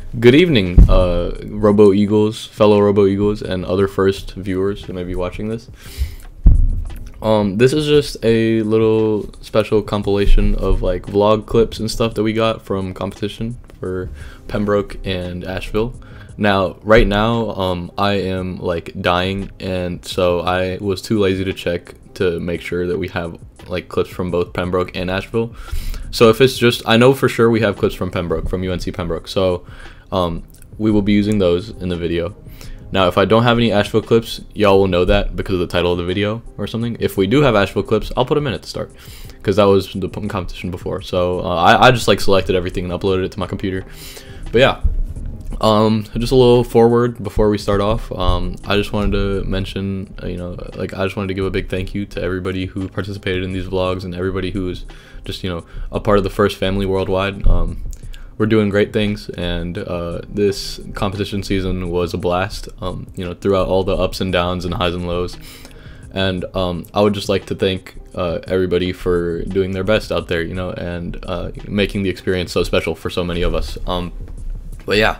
Good evening, RoboEagles, fellow RoboEagles, and other first viewers who may be watching this. This is just a little special compilation of like vlog clips and stuff that we got from competition for Pembroke and Asheville. Now, right now, I am like dying, and so I was too lazy to check to make sure that we have like clips from both Pembroke and Asheville. So if it's just, I know for sure we have clips from Pembroke, from UNC Pembroke. So we will be using those in the video. Now, if I don't have any Asheville clips, y'all will know that because of the title of the video or something. If we do have Asheville clips, I'll put them in at the start because that was the competition before. So I just like selected everything and uploaded it to my computer. But yeah, just a little forward before we start off. I just wanted to mention, I just wanted to give a big thank you to everybody who participated in these vlogs and everybody who is just, a part of the first family worldwide. We're doing great things, and this competition season was a blast, throughout all the ups and downs and highs and lows. And I would just like to thank everybody for doing their best out there, and making the experience so special for so many of us. But yeah,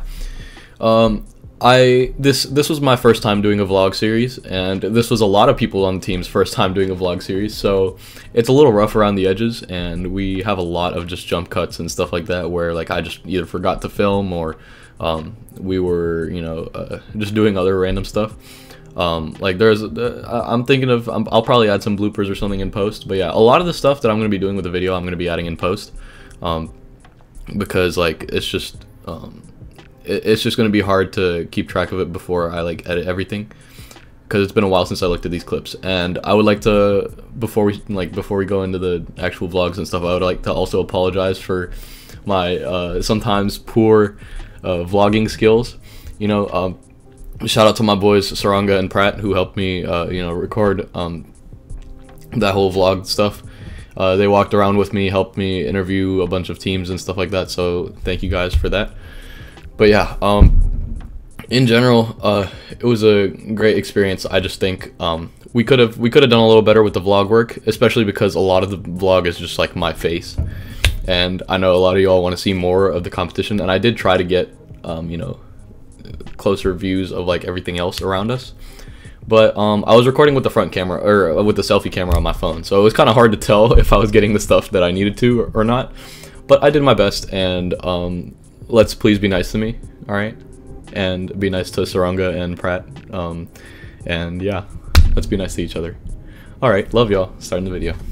this was my first time doing a vlog series, and this was a lot of people on the team's first time doing a vlog series, so it's a little rough around the edges, and we have a lot of just jump cuts and stuff like that where like I just either forgot to film or we were just doing other random stuff. Like there's I'm thinking of I'll probably add some bloopers or something in post, but yeah, a lot of the stuff that I'm going to be doing with the video I'm going to be adding in post, because like it's just going to be hard to keep track of it before I like edit everything, because it's been a while since I looked at these clips. And I would like to, before we go into the actual vlogs and stuff, I would like to also apologize for my sometimes poor vlogging skills. Shout out to my boys Saranga and Prat who helped me record that whole vlog stuff. They walked around with me, helped me interview a bunch of teams and stuff like that, so thank you guys for that. But yeah, in general, it was a great experience. I just think we could have done a little better with the vlog work, especially because a lot of the vlog is just like my face, and I know a lot of y'all want to see more of the competition, and I did try to get closer views of like everything else around us. But I was recording with the front camera, or with the selfie camera on my phone, so it was kind of hard to tell if I was getting the stuff that I needed to or not. But I did my best, and let's please be nice to me, alright? And be nice to Saranga and Prat. And yeah, let's be nice to each other. Alright, love y'all. Starting the video.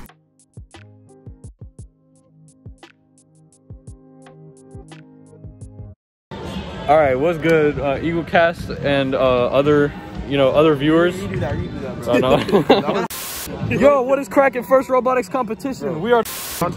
Alright, what's good, Eagle Cast and other viewers? You do that, oh, no. Yo, what is cracking? First robotics competition. We are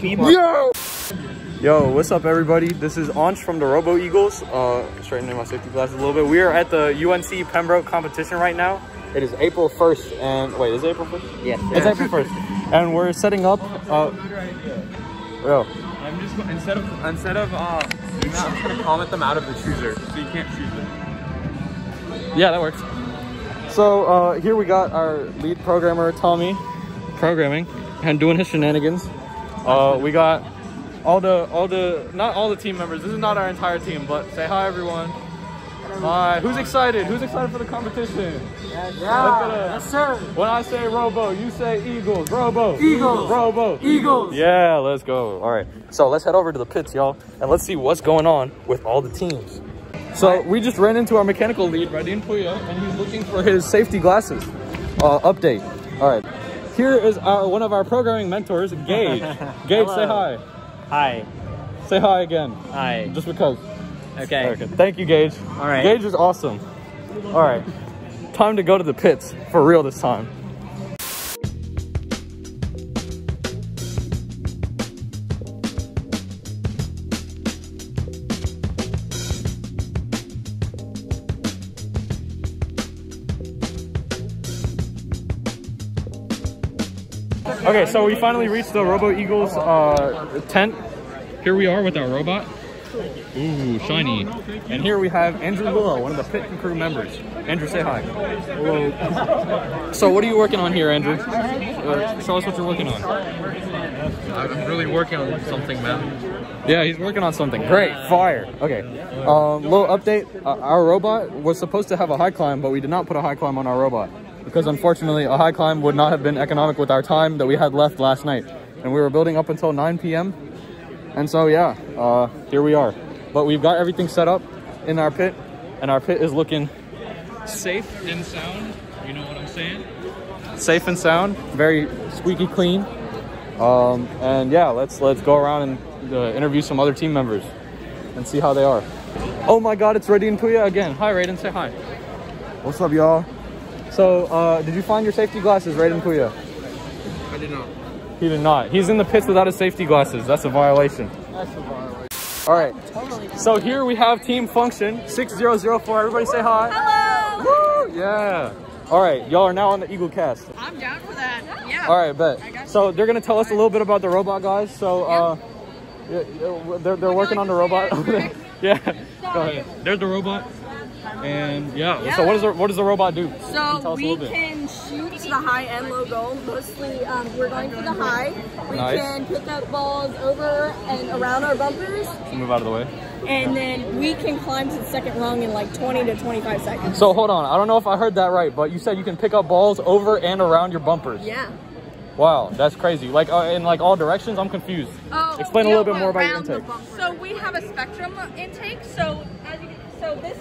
Yo, what's up everybody? This is Ansh from the RoboEagles. Straightening my safety glasses a little bit. We are at the UNC Pembroke competition right now. It is April 1st, and wait, is it April 1st? Yes. It's April 1st. And we're setting up yo. I'm just instead of I'm just gonna comment them out of the chooser, so you can't choose them. Yeah, that works. So here we got our lead programmer Tommy programming and doing his shenanigans. We got not all the team members. This is not our entire team, but say hi everyone. Hi. Who's excited? Who's excited for the competition? Yes, sir. When I say Robo, you say Eagles. Robo. Eagles. Robo. Eagles. Yeah, let's go. All right. So let's head over to the pits, y'all, and let's see what's going on with all the teams. So we just ran into our mechanical lead, Radin Puya, and he's looking for his safety glasses. Update. All right. Here is one of our programming mentors, Gage. Gage, say hi. Hi. Say hi again. Hi. Just because. Okay. Thank you, Gage. All right. Gage is awesome. All right. Time to go to the pits for real this time. Okay, so we finally reached the RoboEagles tent. Here we are with our robot. Ooh, shiny. And here we have Andrew Willow, one of the pit and crew members. Andrew, say hi. Hello. So what are you working on here, Andrew? Show us what you're working on. I'm really working on something, man. Yeah, he's working on something. Great, fire. Okay, little update. Our robot was supposed to have a high climb, but we did not put a high climb on our robot because unfortunately a high climb would not have been economic with our time that we had left last night. And we were building up until 9 p.m. And so yeah, here we are. But we've got everything set up in our pit, and our pit is looking safe and sound. You know what I'm saying? Safe and sound, very squeaky clean. And yeah, let's go around and interview some other team members and see how they are. Oh my God, it's Raiden Puya again. Hi, Raiden, say hi. What's up, y'all? So, did you find your safety glasses, Raiden Puya? I did not. He did not. He's in the pits without his safety glasses. That's a violation. That's a violation. All right. So here we have team function 6004. Everybody say hi. Hello. Woo! Yeah. All right, y'all are now on the Eagle cast. I'm down for that. Yeah. All right, bet. So they're gonna tell us a little bit about the robot, guys. So they're working on the robot. Yeah. Go ahead. There's the robot. And yeah. So what does the robot do? So we can shoot to the high and low goal. Mostly, we're going for the high. We can pick up balls over and around our bumpers. Move out of the way. And then we can climb to the second rung in like 20 to 25 seconds. So hold on, I don't know if I heard that right, but you said you can pick up balls over and around your bumpers. Yeah. Wow, that's crazy. Like in like all directions, I'm confused. Oh, explain a little bit more about your intake. So we have a spectrum intake. So as you can, this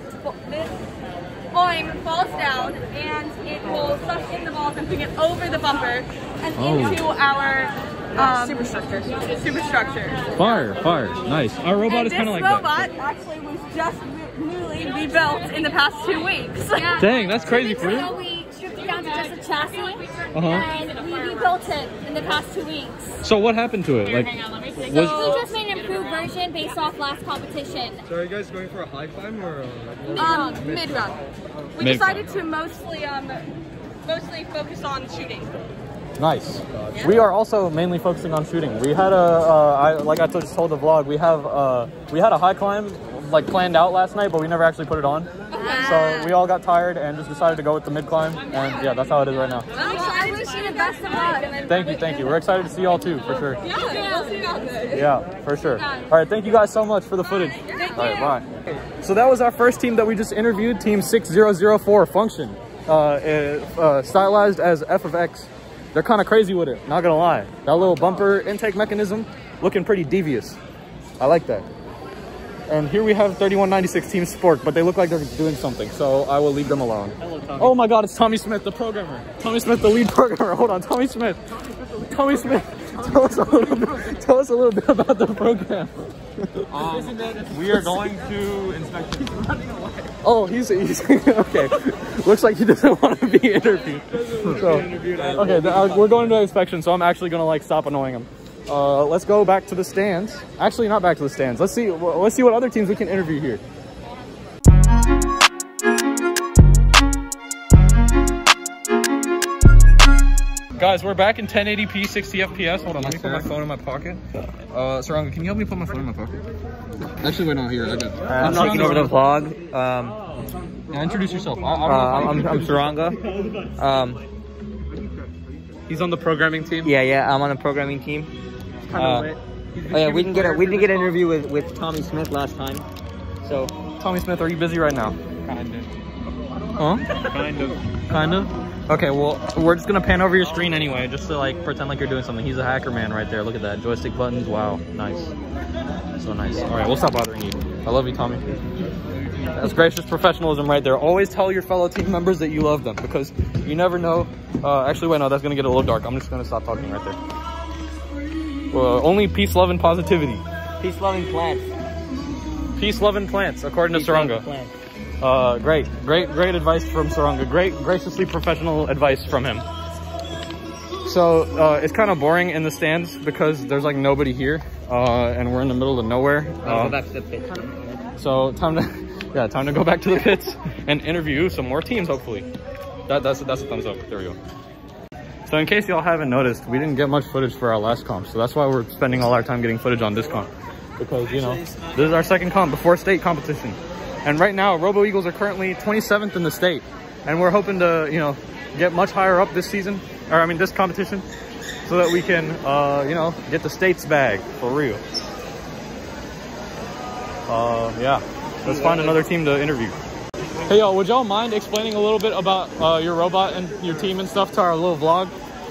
line falls down and it will suck in the balls and bring it over the bumper and into our superstructure. Fire, nice. Our robot is kind of like that. This robot actually was just newly rebuilt in the past 2 weeks. Yeah. Dang, that's crazy for you. So we stripped it down to just a chassis, and we rebuilt it in the past 2 weeks. So what happened to it? Like, we just made an improved version based off last competition. So are you guys going for a high climb or mid-run? We decided to mostly focus on shooting. Nice. Yeah. We are also mainly focusing on shooting. We had like I just told the vlog, we had a high climb like planned out last night, but we never actually put it on. So we all got tired and just decided to go with the mid climb, and yeah, that's how it is right now. I wish you the best of luck. Thank you. We're excited to see y'all too, for sure. Yeah, we'll see you out there. Yeah, for sure. All right, thank you guys so much for the footage. All right, bye. So that was our first team that we just interviewed, team 6004 function, stylized as F of X. They're kind of crazy with it, not gonna lie. That little bumper intake mechanism looking pretty devious. I like that. And here we have 3196 Team Spork, but they look like they're doing something, so I will leave them alone. Hello, Tommy. Oh my God, it's Tommy Smith, the programmer. Tommy Smith, the lead programmer. Hold on, Tommy Smith. Tommy Smith, tell us a little bit about the program. we are going to inspection. He's running away. Oh, he's okay. Looks like he doesn't want to be interviewed. We're going to inspection, so I'm actually gonna like stop annoying him. Let's go back to the stands. Actually, not back to the stands. Let's see what other teams we can interview here. Guys, we're back in 1080p, 60 FPS. Hold on, let me put my phone in my pocket. Saranga, can you help me put my phone in my pocket? Actually, wait, no, here, I got it. I'm taking over the vlog. Yeah, introduce yourself. I'm Saranga. He's on the programming team? Yeah, I'm on the programming team. We didn't get an interview with Tommy Smith last time. So, Tommy Smith, are you busy right now? Kind of. Huh? Kind of? Okay, well, we're just gonna pan over your screen anyway, just to like pretend like you're doing something. He's a hacker man right there. Look at that. Joystick buttons. Wow, nice. So nice. All right, we'll stop bothering you. I love you, Tommy. That's gracious professionalism right there. Always tell your fellow team members that you love them, because you never know. Actually, wait, no, that's gonna get a little dark. I'm just gonna stop talking right there. Only peace, love, and positivity. Peace, love, and plants. Peace, love, and plants, according to Saranga. Great advice from Saranga. Graciously professional advice from him. So it's kind of boring in the stands because there's like nobody here, and we're in the middle of nowhere. Go back to the pit. So time to go back to the pits and interview some more teams. Hopefully, that's a thumbs up. There we go. So in case y'all haven't noticed, we didn't get much footage for our last comp, so that's why we're spending all our time getting footage on this comp. because, you know, this is our second comp before state competition. And right now, RoboEagles are currently 27th in the state. And we're hoping to, you know, get much higher up this season, or I mean this competition, so that we can, you know, get the state's bag for real. Yeah, let's find another team to interview. Hey y'all, would y'all mind explaining a little bit about your robot and your team and stuff to our little vlog?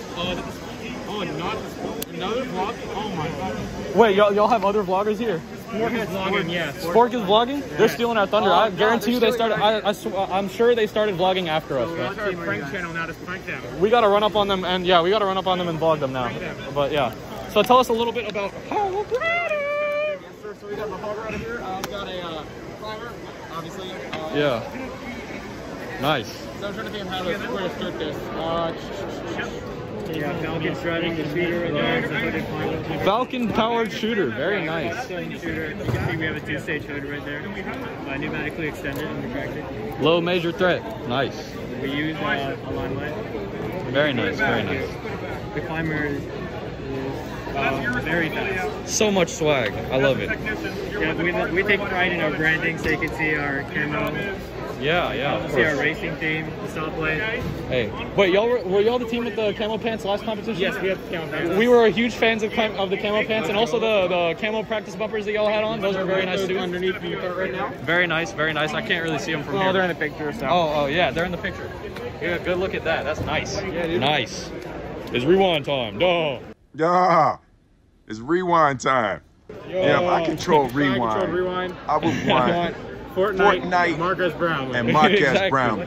Another vlog? Oh my god. Wait, y'all have other vloggers here? Spork is vlogging, yeah. Spork is vlogging? Yeah. They're stealing our thunder. I guarantee you they started, I'm sure they started vlogging after us. It's our prank channel now, just prank them. We gotta run up on them and, yeah, we gotta run up on them and vlog them now. But yeah. So tell us a little bit about Hog Rider! Yes sir, so we got the Hog Rider here. We've got a climber, obviously. Yeah. Nice. So I'm trying to think of how to start this. Yeah, Falcon shredding the shooter right there. Falcon powered shooter, very nice. Shooter. You can see we have a 2-stage hood right there. Pneumatically extended and retracted. Low major threat, nice. We use a line light. Very nice, very nice. The climber is very fast. So much swag, I love it. Yeah, we take pride in our branding, so you can see our camo. Yeah, of See our course. racing team, the stoplight. Hey, wait, were y'all the team with the camo pants last competition? Yes, we have the camo pants. We were huge fans of the camo pants, and also the camo practice bumpers that y'all had on. Those are very nice too. Underneath the cart right now. Very nice, very nice. I can't really see them from here. Oh, they're in the picture. So. Oh, yeah, they're in the picture. Yeah, good look at that. That's nice. Yeah, dude. Nice. It's rewind time. Duh. Yeah, it's rewind time. Yo, yeah, if I control rewind, I would want Fortnite, Marcus Brown, and Marcus Exactly. Brown.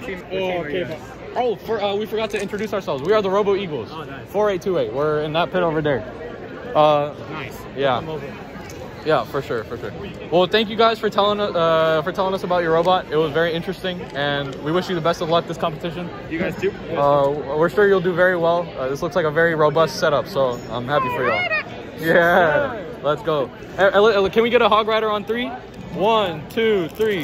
We forgot to introduce ourselves. We are the RoboEagles. Oh, nice. 4828. We're in that pit over there. Nice. Yeah. Yeah, for sure. Well, thank you guys for telling us about your robot. It was very interesting, and we wish you the best of luck this competition. You guys too. We're sure you'll do very well. This looks like a very robust setup, so I'm happy for y'all. Yeah, let's go. Can we get a Hog Rider on 3? 1, 2, 3.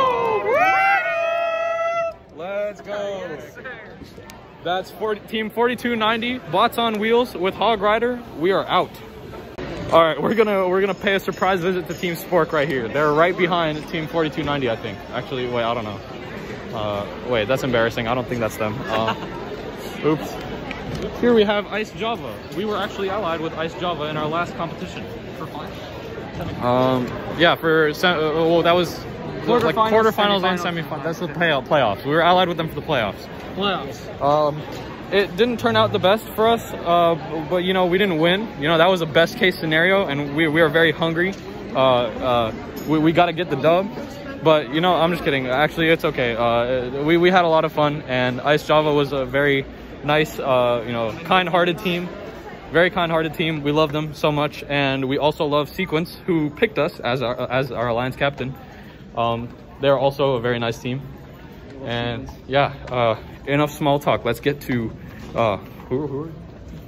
Let's go. That's team 4290. Bots on wheels with Hog Rider. We are out. All right, we're gonna pay a surprise visit to Team Spork right here. They're right behind Team 4290, I think. Actually, wait, I don't know. Wait, that's embarrassing. I don't think that's them. Oops. Here we have Ice Java. We were actually allied with Ice Java in our last competition. For fun. Yeah, well, that was like quarterfinals and semifinals. That's the playoffs. We were allied with them for the playoffs. It didn't turn out the best for us, but you know, we didn't win. You know, that was a best case scenario, and we are very hungry. We got to get the dub. But you know, I'm just kidding. Actually, it's okay. We had a lot of fun, and Ice Java was a very nice, you know, kind-hearted team. Very kind-hearted team. We love them so much, and we also love Sequence, who picked us as our alliance captain. They're also a very nice team. And yeah, enough small talk. Let's get to who are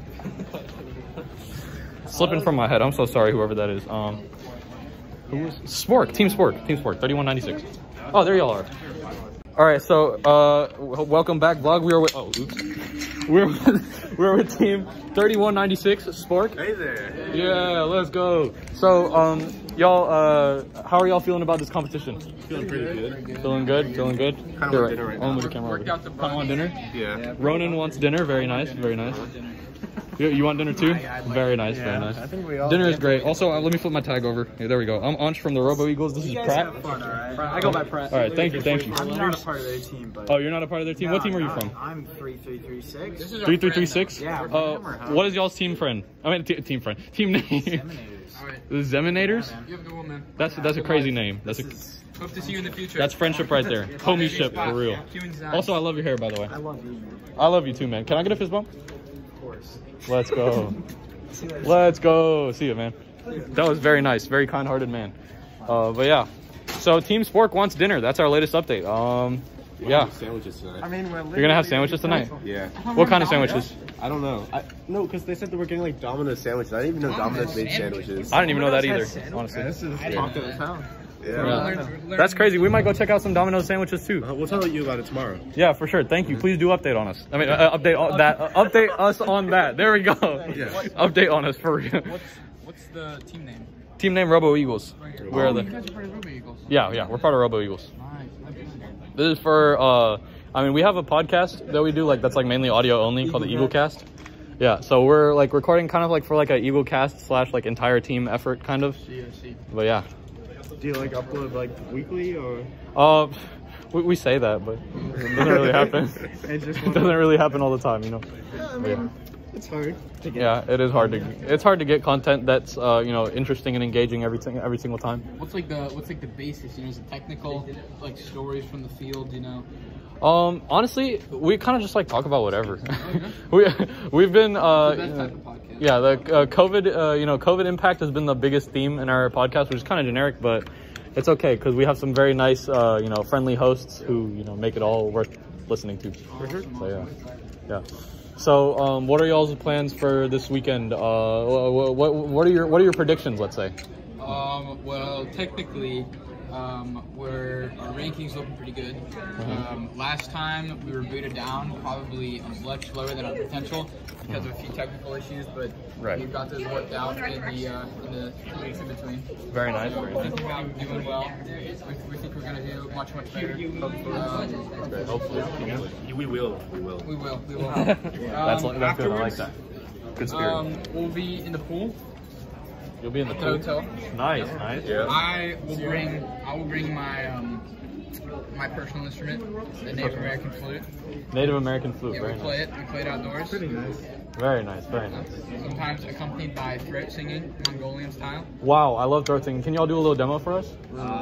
slipping from my head. I'm so sorry, whoever that is. Who is Spork? Team Spork. 3196. Oh, there y'all are. All right, so welcome back, vlog. We are with we're with team 3196 Spork. Hey there. Yeah, let's go. So y'all, how are y'all feeling about this competition? Feeling pretty good. Feeling good? Feeling good? Kind of want dinner right now. Move the camera over. Kind of want dinner? Yeah. Ronan wants dinner. Very nice. Very nice. You want dinner too? Very nice. Very nice. I think we all Dinner is great. Also, let me flip my tag over. Yeah, there we go. I'm Ansh from the RoboEagles. This is Prat. I go by Prat. All right, thank you. I'm not a part of their team, but... Oh, you're not a part of their team? What team are you from? I'm 3336. 3336? Yeah. What is y'all's team friend? I mean, team friend. Team name. The Zeminators? You have a good one, man. That's a crazy name. Hope to see you in the future. That's friendship right there. Homieship for real. Also, I love your hair, by the way. I love you. I love you too, man. Can I get a fist bump? Of course. Let's go. Let's go. See you, man. That was very nice. Very kind-hearted man. But yeah. So Team Spork wants dinner. That's our latest update. Yeah. Sandwiches tonight. I mean, You're gonna have sandwiches tonight? Yeah. What kind of sandwiches? I don't know. No, because they said that we're getting like Domino's sandwiches. I didn't even know Domino's made sandwiches. I didn't even know that either, honestly. This is talk of the town. Yeah. That's crazy. We might go check out some Domino's sandwiches too. We'll tell you about it tomorrow. Yeah, for sure. Thank you. Please do update on us. I mean, update us on that. There we go. Yeah. Update on us for real. What's the team name? Team name RoboEagles. We're the. You guys are part of RoboEagles. Yeah, we're part of RoboEagles. This is for, I mean, we have a podcast that we do, like, that's, like, mainly audio only called the Eagle Cast. Yeah, so we're, like, recording kind of, like, for, like, a Eagle Cast / like, entire team effort, kind of. But, yeah. Do you like upload like weekly or? We say that, but it doesn't really happen. It doesn't really happen all the time, you know. Yeah, I mean, it's hard to get. Yeah, it is hard to. It's hard to get content that's you know, interesting and engaging every single time. What's like the basis? You know, is it technical, like stories from the field? You know. Honestly, we kind of just like talk about whatever. We've been yeah, the COVID you know, COVID impact has been the biggest theme in our podcast, which is kind of generic, but it's okay because we have some very nice you know, friendly hosts who, you know, make it all worth listening to. So yeah. So what are y'all's plans for this weekend? What are your predictions, let's say? Well, technically, our rankings looking pretty good. Last time we were booted down, probably much lower than our potential because of a few technical issues, but we've got those worked out in the 2 weeks in between. Very nice. I think we're going to be doing well. We think we're going to do much better. Hopefully. We will. That's good. I like that. Good spirit. We'll be in the pool. You'll be in the pool. Hotel. Nice. Yeah. I will bring my personal instrument, the Native American flute. Native American flute. Yeah, very we nice. play it outdoors. Pretty nice. Very nice. Sometimes accompanied by throat singing, Mongolian style. Wow, I love throat singing. Can y'all do a little demo for us?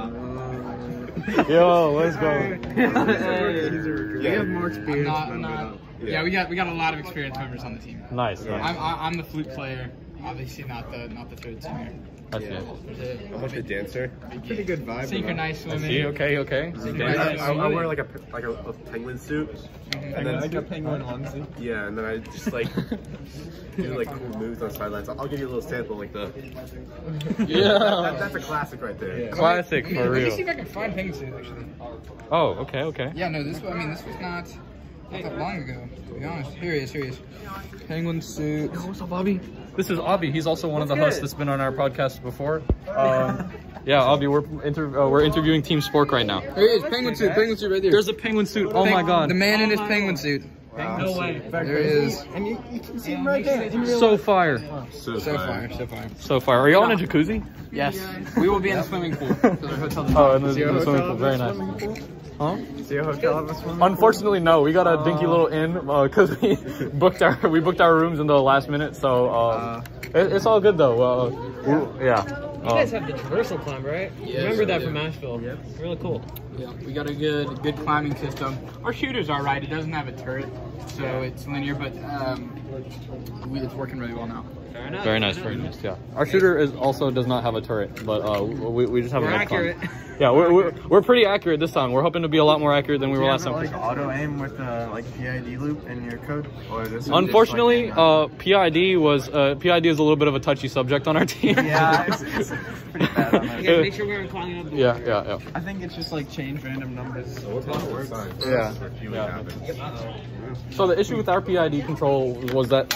Yo, let's go. We have more experience. Yeah, we got a lot of experienced members on the team. Nice. I'm the flute player, obviously not the throat singer. I see. I'm like the dancer. Pretty good vibe. Synchronized swimming. See, okay. I wear like a penguin suit. And then like a penguin onesie. Yeah, and then I just like do like cool moves on the sidelines. I'll give you a little sample, like the. Yeah. That's a classic right there. Yeah. Classic for real. Let me see real. if I can find penguin suit actually. Oh, okay. Yeah, no, this was not that long ago, to be honest. Here he is. Penguin suit. Yo, what's up, Abhi? This is Abhi. He's also one of the hosts that's been on our podcast before. Yeah, Abhi, we're interviewing Team Spork right now. Here he is, penguin suit right there. There's a penguin suit. Oh my god. The man in his penguin suit. Wow. No way. There he is. And you can see him right there. So fire. So fire. So fire. Are y'all in a jacuzzi? Yes. We will be in the swimming pool. Oh, in the swimming pool. Very nice. Huh? Is your hotel have a swimming pool? Unfortunately, no. We got a dinky little inn because we booked our rooms in the last minute. So it's all good though. Yeah. You guys have the traversal climb, right? Yeah, remember that from Asheville. Yep. Really cool. Yeah, we got a good climbing system. Our shooter's all right. It doesn't have a turret, so it's linear, but it's working really well now. Very nice. Yeah. Our shooter also does not have a turret, but we just have a med climb. Yeah, we're pretty accurate this time. We're hoping to be a lot more accurate than we were last time. Like auto aim with like PID loop in your code, or this unfortunately, PID is a little bit of a touchy subject on our team. Yeah, it's pretty bad on that. You gotta make sure we're climbing up. Yeah. I think it's just like change random numbers. So what's the works? Yeah. So the issue with our PID control was that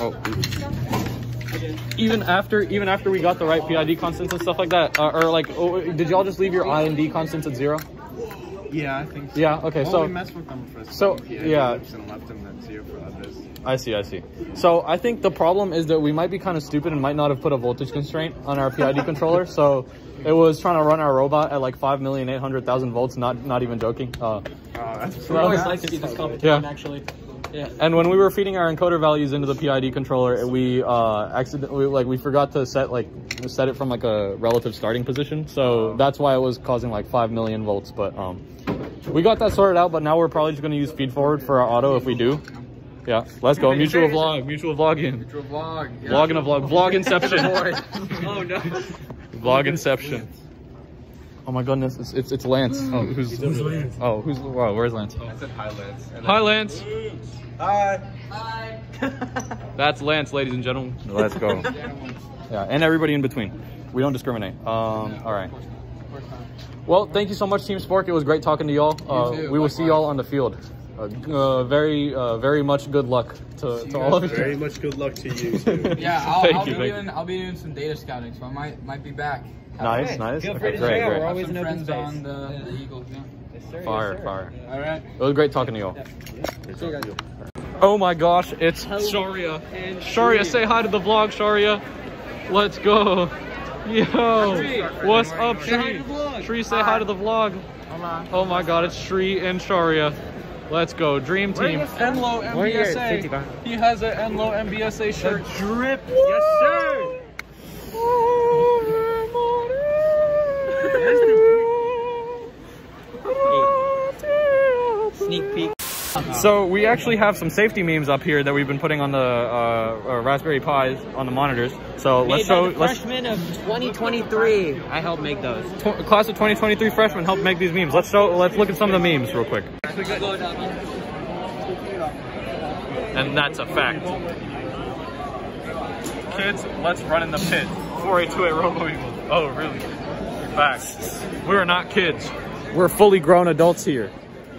even after we got the right PID constants and stuff like that, did y'all just leave your I and D constants at 0? Yeah, I think so. Yeah, okay, well, so we messed with them for and left them at 0 for others. I see. So I think the problem is that we might be kind of stupid and might not have put a voltage constraint on our PID controller. So it was trying to run our robot at like 5,800,000 volts. Not even joking. That's I always like to see this competition actually. Yeah. And when we were feeding our encoder values into the PID controller, we we forgot to set it from like a relative starting position. So that's why it was causing like 5 million volts. But we got that sorted out. But now we're probably just going to use feed forward for our auto if we do. Yeah, let's go. Mutual vlogging. Yeah. Vlogging a vlog. Vlog inception. Oh no. Vlog inception. Oh my goodness, it's Lance. Oh, who's Lance? Oh, wow, where's Lance? I said hi, Lance. Hi, Lance. Hi. That's Lance, ladies and gentlemen. Let's go. Yeah, and everybody in between. We don't discriminate. All right. Well, thank you so much, Team Spork. It was great talking to y'all. We will see y'all on the field. Very much good luck to all of you. Very much good luck to you too. Yeah, I'll be doing some data scouting, so I might be back. Nice. Feel free to Great. share. We're always in open friends space. on the Eagles. Yeah. Fire. All right. It was great talking to you all. See you guys. Oh my gosh, it's Shaurya. Shaurya, say hi to the vlog, Shaurya. Let's go. Yo, what's up, Shri? Shri, say hi to the vlog. Oh my god, it's Shri and Shaurya. Let's go, dream team. Enlo MBSA. He has an Enlo MBSA shirt. Drip. Yes, sir. Sneak peek. So we actually have some safety memes up here that we've been putting on the Raspberry Pis on the monitors. So let's show. Freshmen of 2023. I helped make those. Class of 2023 freshmen helped make these memes. Let's look at some of the memes real quick. And that's a fact. Kids, let's run in the pit. 482 at RoboEagles. Oh, really? Facts. We're not kids. We're fully grown adults here.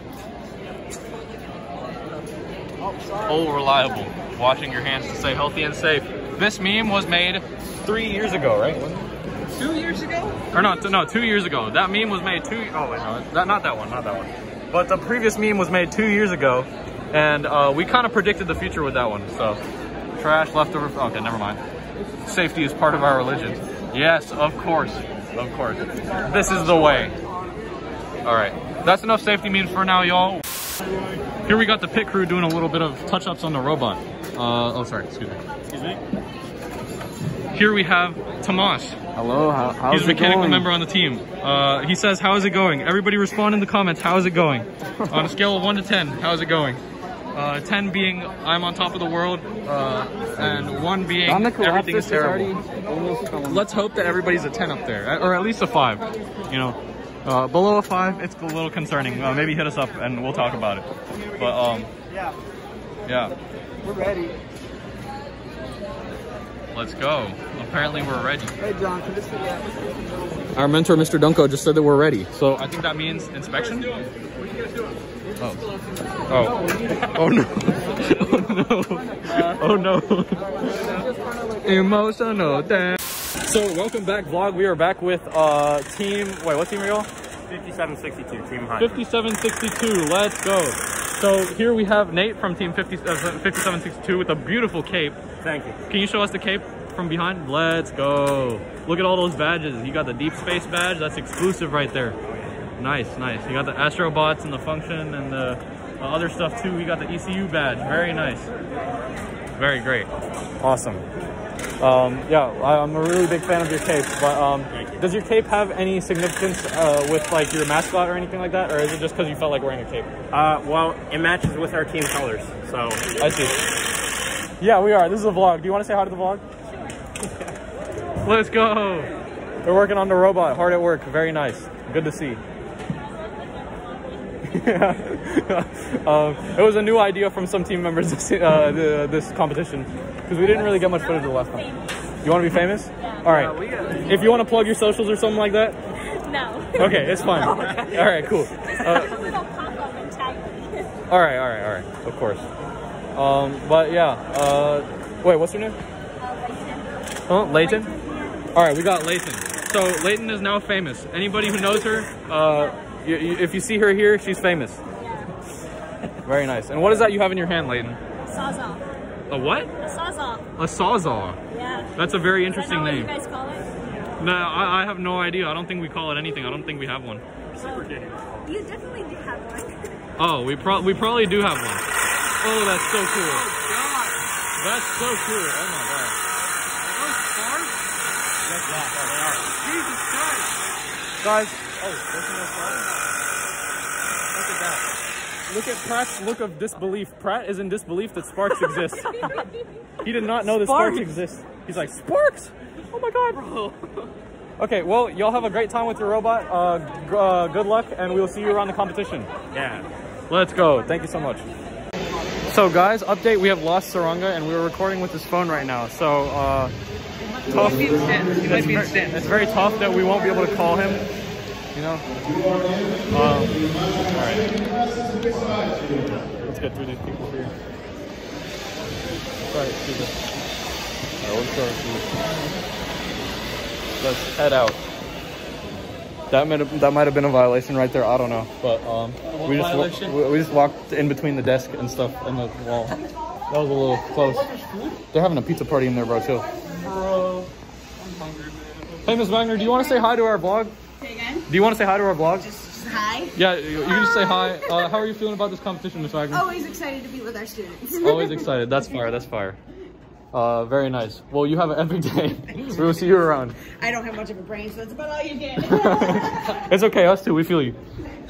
Oh, reliable. Washing your hands to stay healthy and safe. This meme was made 3 years ago, right? 2 years ago? Or no, 2 years ago. That meme was made oh wait, no, not that one. But the previous meme was made 2 years ago, and we kind of predicted the future with that one. So, trash, leftover. Okay, never mind. Safety is part of our religion. Yes, of course. This is the way. All right, that's enough safety memes for now, y'all. Here we got the pit crew doing a little bit of touch-ups on the robot. Oh, sorry, excuse me. Here we have Tomas. Hello, how's He's a it mechanical going? member on the team. He says, how is it going? Everybody respond in the comments, how is it going? On a scale of 1 to 10, how is it going? 10 being, I'm on top of the world, and 1 being, everything is terrible. Let's hope that everybody's a 10 up there, or at least a 5, you know. Below a 5, it's a little concerning. Maybe hit us up and we'll talk about it. But, yeah. We're ready. Let's go. Apparently we're ready. Hey, John, can this be that? Our mentor, Mr. Dunko, just said that we're ready. So I think that means inspection? Oh no. Oh no. Emotional damn. So welcome back, vlog. We are back with team, what team are y'all? 5762, Team Hydra. 5762, let's go. So here we have Nate from team 5762 with a beautiful cape. Thank you. Can you show us the cape from behind? Let's go. Look at all those badges. You got the deep space badge, that's exclusive right there. Nice. You got the astrobots and the function and the other stuff too. We got the ECU badge, very nice. Very great. Awesome. Yeah, I'm a really big fan of your cape, but does your cape have any significance with like your mascot or anything like that, or is it just because you felt like wearing a cape? Well, it matches with our team colors, so. I see. Yeah, we are. This is a vlog. Do you want to say hi to the vlog? Let's go. We're working on the robot. Hard at work. Very nice. Good to see. It was a new idea from some team members this competition, because we didn't really get much footage the last time. You want to be famous? All right. If you want to plug your socials or something like that. No. Okay, it's fine. All right, cool. All right. Of course. But yeah. Wait, what's your name? Oh, Layton. All right, we got Layton. So Layton is now famous. Anybody who knows her, if you see her here, she's famous. Very nice. And what is that you have in your hand, Layton? Sawzall. A what? A sawzall. A sawzall. Yeah. That's a very interesting name. What do you guys call it? No, I have no idea. I don't think we call it anything. I don't think we have one. You definitely do have one. Oh, we probably do have one. Oh, that's so cool. Oh, God. That's so cool. Oh, my God. Oh, Spark? Yes, Jesus Christ. guys. Oh, there's no Spark. Look at that. Look at Pratt's look of disbelief. Pratt is in disbelief that sparks exist. He did not know that sparks exist. He's like, sparks? Oh my God, bro. Okay, well, y'all have a great time with your robot. Good luck, and we'll see you around the competition. Yeah. Let's go. Thank you so much. So guys, update, we have lost Saranga, and we're recording with his phone right now. So, tough. It's very tough that we won't be able to call him, you know? All right. Let's get through these people here. Alright, let's head out. That might have been a violation right there. I don't know, but we just walked in between the desk and stuff and the wall. That was a little close. They're having a pizza party in there, bro, too. Bro, I'm hungry. Hey, Ms. Wagner, do you want to say hi to our vlog? Say again? Do you want to say hi to our vlog? Just hi. Yeah, you can just say hi. How are you feeling about this competition, Ms. Wagner? Always excited to be with our students. Always excited. That's fire. That's fire. Very nice. Well, you have an epic day. We will see you around. I don't have much of a brain, so that's about all you get. It's okay. Us too. We feel you.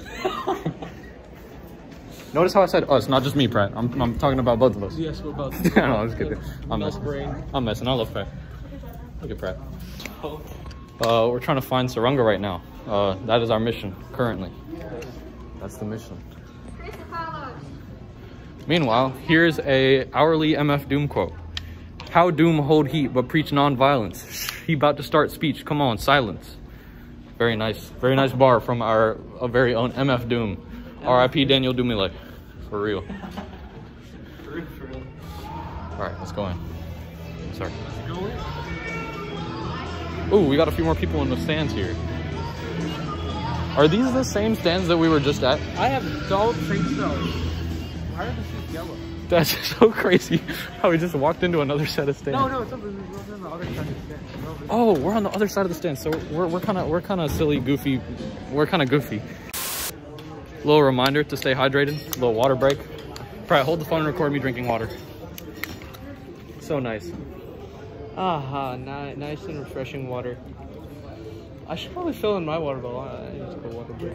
Notice how I said us, not just me, Pratt. I'm talking about both of us. Yes, we're both. No, I'm just kidding. I'm messing. I love Pratt. Look at Pratt. We're trying to find saranga right now. That is our mission currently. That's the mission. Meanwhile, here's a hourly MF Doom quote. How Doom hold heat but preach non-violence. He about to start speech. Come on, silence. Very nice bar from our very own MF Doom. R.I.P. Daniel Dumile. For real. Alright, let's go in. Sorry. Ooh, we got a few more people in the stands here. Are these the same stands that we were just at? I don't think so. Why are the seats yellow? That's so crazy how we just walked into another set of stands. No, it's on the other side of the stand. Oh, we're on the other side of the stand, so we're kind of silly, goofy. We're kind of goofy. Little reminder to stay hydrated. Little water break. Pratt, hold the phone and record me drinking water. So nice. Aha, nice and refreshing water. I should probably fill in my water bottle. I need to go water break.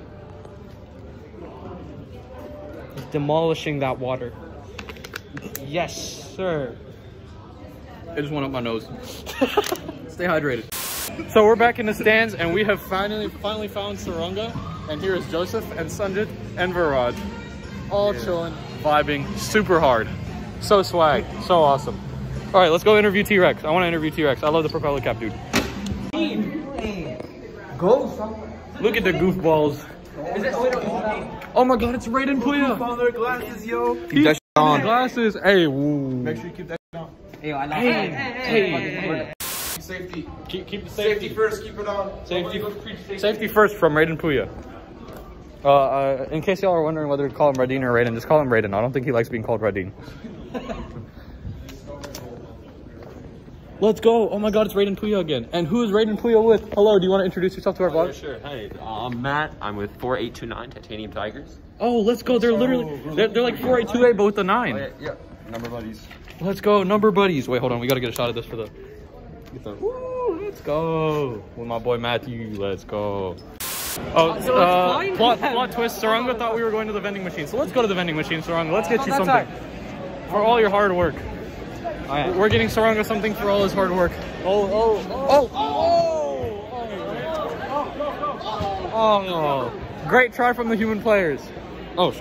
Demolishing that water. Yes, sir. It just went up my nose. Stay hydrated. So we're back in the stands and we have finally found saranga. And here is Joseph and Sanjit and Viraj. All chilling, vibing, super hard. So swag, so awesome. All right, let's go interview T-Rex. I want to interview T-Rex. I love the propeller cap, dude. Go. Look at the goofballs. Oh my god, it's Raiden Puya. Found their glasses, yo. Keep that on. Glasses. Hey, woo. Make sure you keep that on. Hey, I like Hey. Safety. Keep the Safety first, keep it on. Safety first from Raiden Puya. In case y'all are wondering whether to call him Radin or Raiden, just call him Raiden. I don't think he likes being called Radin. Let's go. Oh my god, it's Raiden Puya again. And who is Raiden Puya with? Hello, do you want to introduce yourself to our vlog? Yeah, sure. Hey, I'm Matt. I'm with 4829 Titanium Tigers. Oh, let's go. They're literally, they're like 4828 but with the 9. Oh, yeah. Number buddies. Let's go, number buddies. Wait, hold on. We got to get a shot of this for the... Woo, let's go. With my boy Matthew, let's go. Oh, plot twist. Saranga thought we were going to the vending machine. So let's go to the vending machine, Saranga. Let's get you something. For all your hard work. We're getting Saranga something for all his hard work. Oh, great try from the human players. Oops.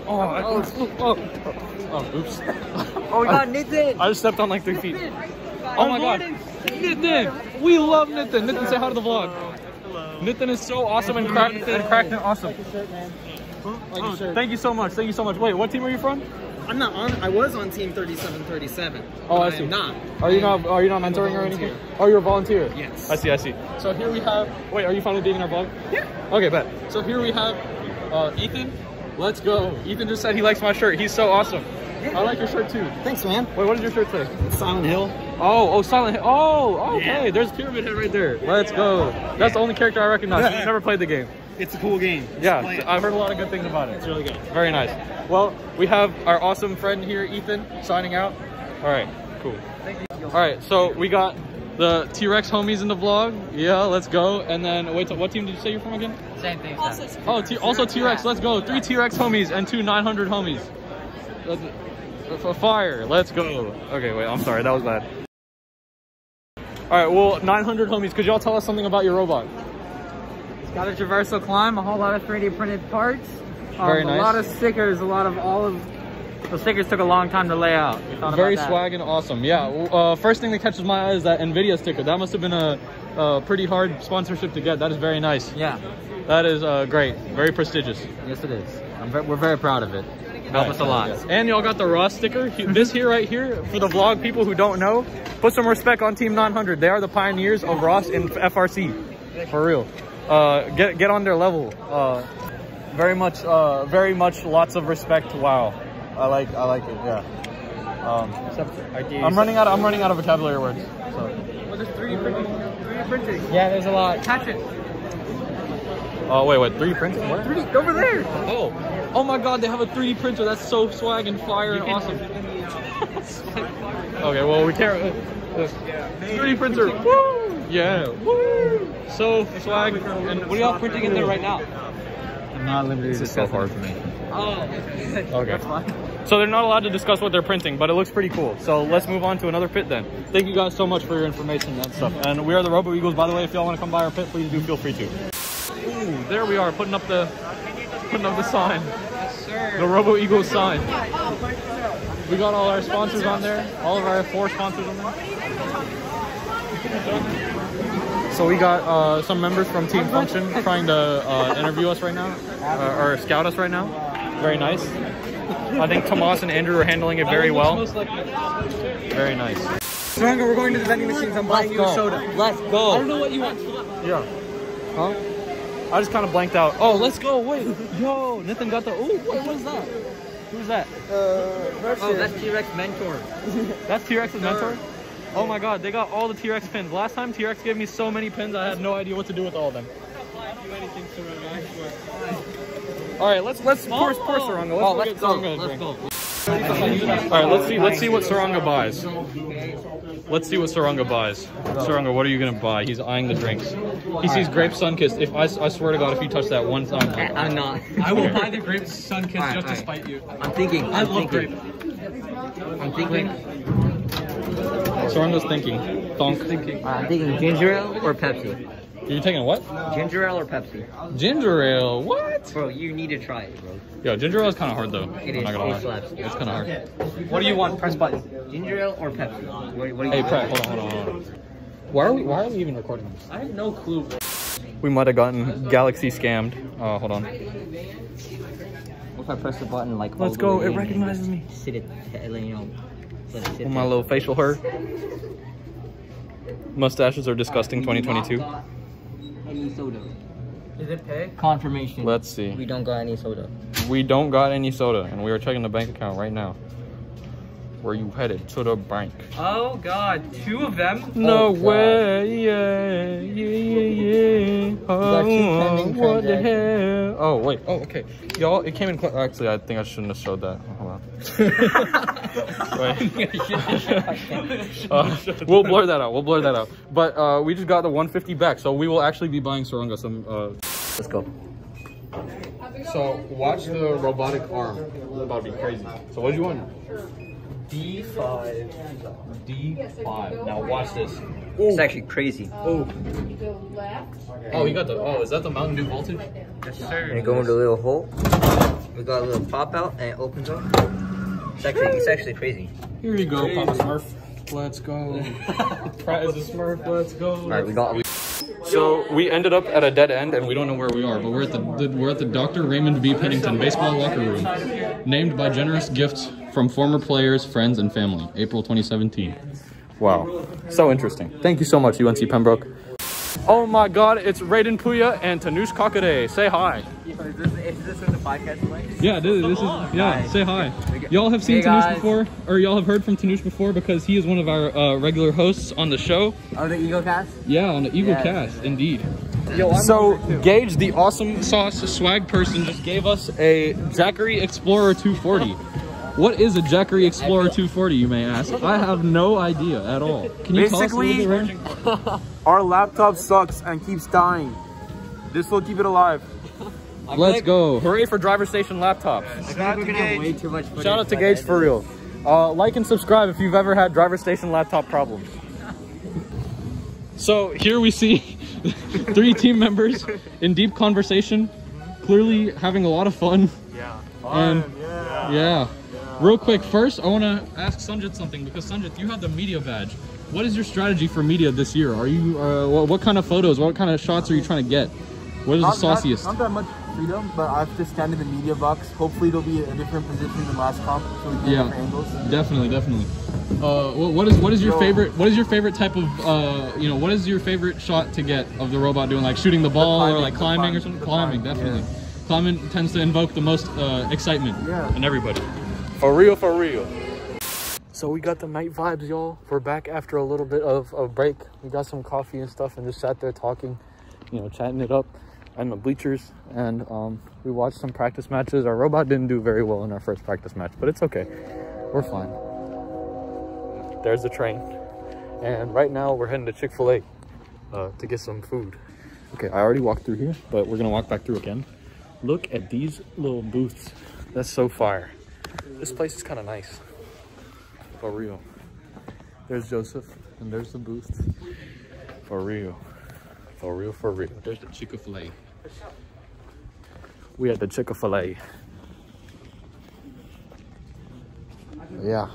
Oh my god, Nitin! I just stepped on like 3 feet. Oh my god. Nitin! We love Nitin. Nitin, say hi to the vlog. Hello. Nitin is so awesome and cracked and awesome. Thank you so much. Thank you so much. Wait, what team are you from? I'm not on. I was on team 3737. Oh, I see. I'm not. Are you not mentoring or anything? Oh, you're a volunteer. Yes. I see. So here we have. Wait, are you finally dating our vlog? Yeah. Okay, bet. So here we have Ethan. Let's go. Ethan just said he likes my shirt. He's so awesome. I like your shirt too. Thanks, man. Wait, what does your shirt say? Silent Hill. Oh, Silent Hill. Oh, okay. Yeah. There's Pyramid Head right there. Let's go. That's the only character I recognize. I've never played the game. It's a cool game. Yeah, I've heard a lot of good things about it. It's really good. Very nice. Well, we have our awesome friend here, Ethan, signing out. All right, cool. Thank you. All right, so we got the T-Rex homies in the vlog. Yeah, let's go. And then, wait, what team did you say you're from again? Same thing. Also T-Rex. Let's go. 3 T-Rex homies and 2 900 homies. Fire. Let's go. Okay, wait, I'm sorry. That was bad. All right, well, 900 homies. Could y'all tell us something about your robot? Got a traversal climb, a whole lot of 3D printed parts, Very nice. a lot of stickers, a lot of olive Those stickers took a long time to lay out. Very swag and awesome. Yeah. First thing that catches my eye is that NVIDIA sticker. That must have been a pretty hard sponsorship to get. That is very nice. Yeah. That is great. Very prestigious. Yes, it is. We're very proud of it. Help us a lot. And y'all got the Ross sticker. This here, right here, for the vlog people who don't know, put some respect on Team 900. They are the pioneers of Ross in FRC, for real. Get on their level. Very much, lots of respect. Wow, I like it. Yeah. I'm running out of vocabulary words. So. Well, there's 3D printing. Yeah, there's a lot. Catch it. Oh wait, 3D printing? Where? 3D over there. Oh my God, they have a 3D printer. That's so swag and fire and awesome. Okay, well we can't. 3D printer. Woo! Yeah. Woo! So swag. And what are y'all printing in there right now? I'm not limited. This is so hard for me. Oh. Okay. That's fine. So they're not allowed to discuss what they're printing, but it looks pretty cool. So let's move on to another pit then. Thank you guys so much for your information and stuff. And we are the RoboEagles, by the way. If y'all want to come by our pit, please do feel free to. Ooh, there we are, putting up the sign. Yes, sir. The RoboEagles sign. We got all our sponsors on there. All of our 4 sponsors on there. So we got some members from Team Function trying to interview us right now, or scout us right now. Very nice. I think Tomas and Andrew are handling it very well. Very nice. Saranga, we're going to the vending machines. I'm buying you a soda. Let's go. I don't know what you want. Yeah. Huh? I just kind of blanked out. Oh, let's go. Wait. Yo, Nathan got the... Oh, what is that? Who's that? Oh, that's T-Rex Mentor. That's T-Rex's Mentor? Oh my God, they got all the T-Rex pins. Last time T-Rex gave me so many pins, I had no idea what to do with all of them. All right, let's pour Saranga. Let's go. Let's go. All right, let's see what Saranga buys. Let's see what Saranga buys. Saranga, what are you gonna buy? He's eyeing the drinks. He sees grape Sunkist. If I swear to God, if you touch that one time, I'm not. I will buy the grape Sunkist just to spite you. I'm thinking. I love grape. I'm thinking. Saranga's thinking. I'm thinking ginger ale or Pepsi. You're taking what? Ginger ale or Pepsi? Ginger ale. What? Bro, you need to try it, bro. Yo, ginger ale is kind of hard though. It is. It slaps. It's kind of hard. What do you want? Press button. Ginger ale or Pepsi? What do you Hey, Pratt, hold on. Why are we even recording this? I have no clue. We might have gotten Galaxy scammed. Hold on. What if I press the button like? Let's go. It recognizes me. Sit it, you know. Let it sit my little facial hair. Mustaches are disgusting. 2022. Any soda. Did it pay? Confirmation. Let's see. We don't got any soda. We don't got any soda, and we are checking the bank account right now. Where you headed? To the bank. Oh God, 2 of them? No way, yeah. Oh, what the hell? Oh, wait. Oh, okay. Y'all, it came in. Actually, I think I shouldn't have showed that. Hold on. We'll blur that out. But we just got the 150 back, so we will actually be buying Saranga some. Let's go. So watch the robotic arm. It's about to be crazy. So what do you want? D5. D5. Now watch this. Ooh. It's actually crazy. Oh. Oh, you got the. Oh, is that the Mountain Dew voltage? Yes, sir. And you go into a little hole. We got a little pop out, and it opens up. It's actually crazy. Here you go, Papa Smurf. Let's go. Pratt is a Smurf. Let's go. All right, we got. So we ended up at a dead end, and we don't know where we are, but we're at the Dr. Raymond B. Pennington baseball locker room, named by generous gifts from former players, friends, and family. April 2017. Wow, so interesting. Thank you so much, UNC Pembroke. Oh my God, it's Raiden Puya and Tanush Kakade. Say hi. Is this in the podcast like? Yeah, this is. Yeah, nice. Say hi. Y'all have seen Tanush before, or y'all have heard from Tanush before because he is one of our regular hosts on the show. Oh, the Eagle Cast? Yeah, on the Eagle Cast, indeed. So Gage, the awesome sauce swag person, just gave us a Jackery Explorer 240. What is a Jackery Explorer 240, you may ask? I have no idea at all. Can you tell us a little bit, Ray? Our laptop sucks and keeps dying. This will keep it alive. Let's go. Hooray for driver station laptops. Shout out to Gage for real. Like and subscribe if you've ever had driver station laptop problems. So here we see 3 team members in deep conversation, clearly having a lot of fun. Yeah. And yeah. Real quick, first I want to ask Sanjit something, because Sanjit, you have the media badge. What is your strategy for media this year? Are you what kind of photos, what kind of shots are you trying to get? What is the sauciest? Not that much freedom, but I have to stand in the media box. Hopefully it'll be a different position than last comp, so we can get different angles. Definitely. What is your favorite type of you know, what is your favorite shot to get of the robot doing, like shooting the ball or like climbing or something? Climbing, definitely. Yeah. Climbing tends to invoke the most excitement in everybody. For real. So we got the night vibes, y'all. We're back after a little bit of a break. We got some coffee and stuff and just sat there talking, you know, chatting it up in the bleachers. And we watched some practice matches. Our robot didn't do very well in our first practice match, but it's okay. We're fine. There's the train. And right now we're heading to Chick-fil-A to get some food. Okay, I already walked through here, but we're gonna walk back through again. Look at these little booths. That's so fire. This place is kind of nice. For real. There's Joseph, and there's the booth. For real. There's the Chick-fil-A. We at the Chick-fil-A. Yeah.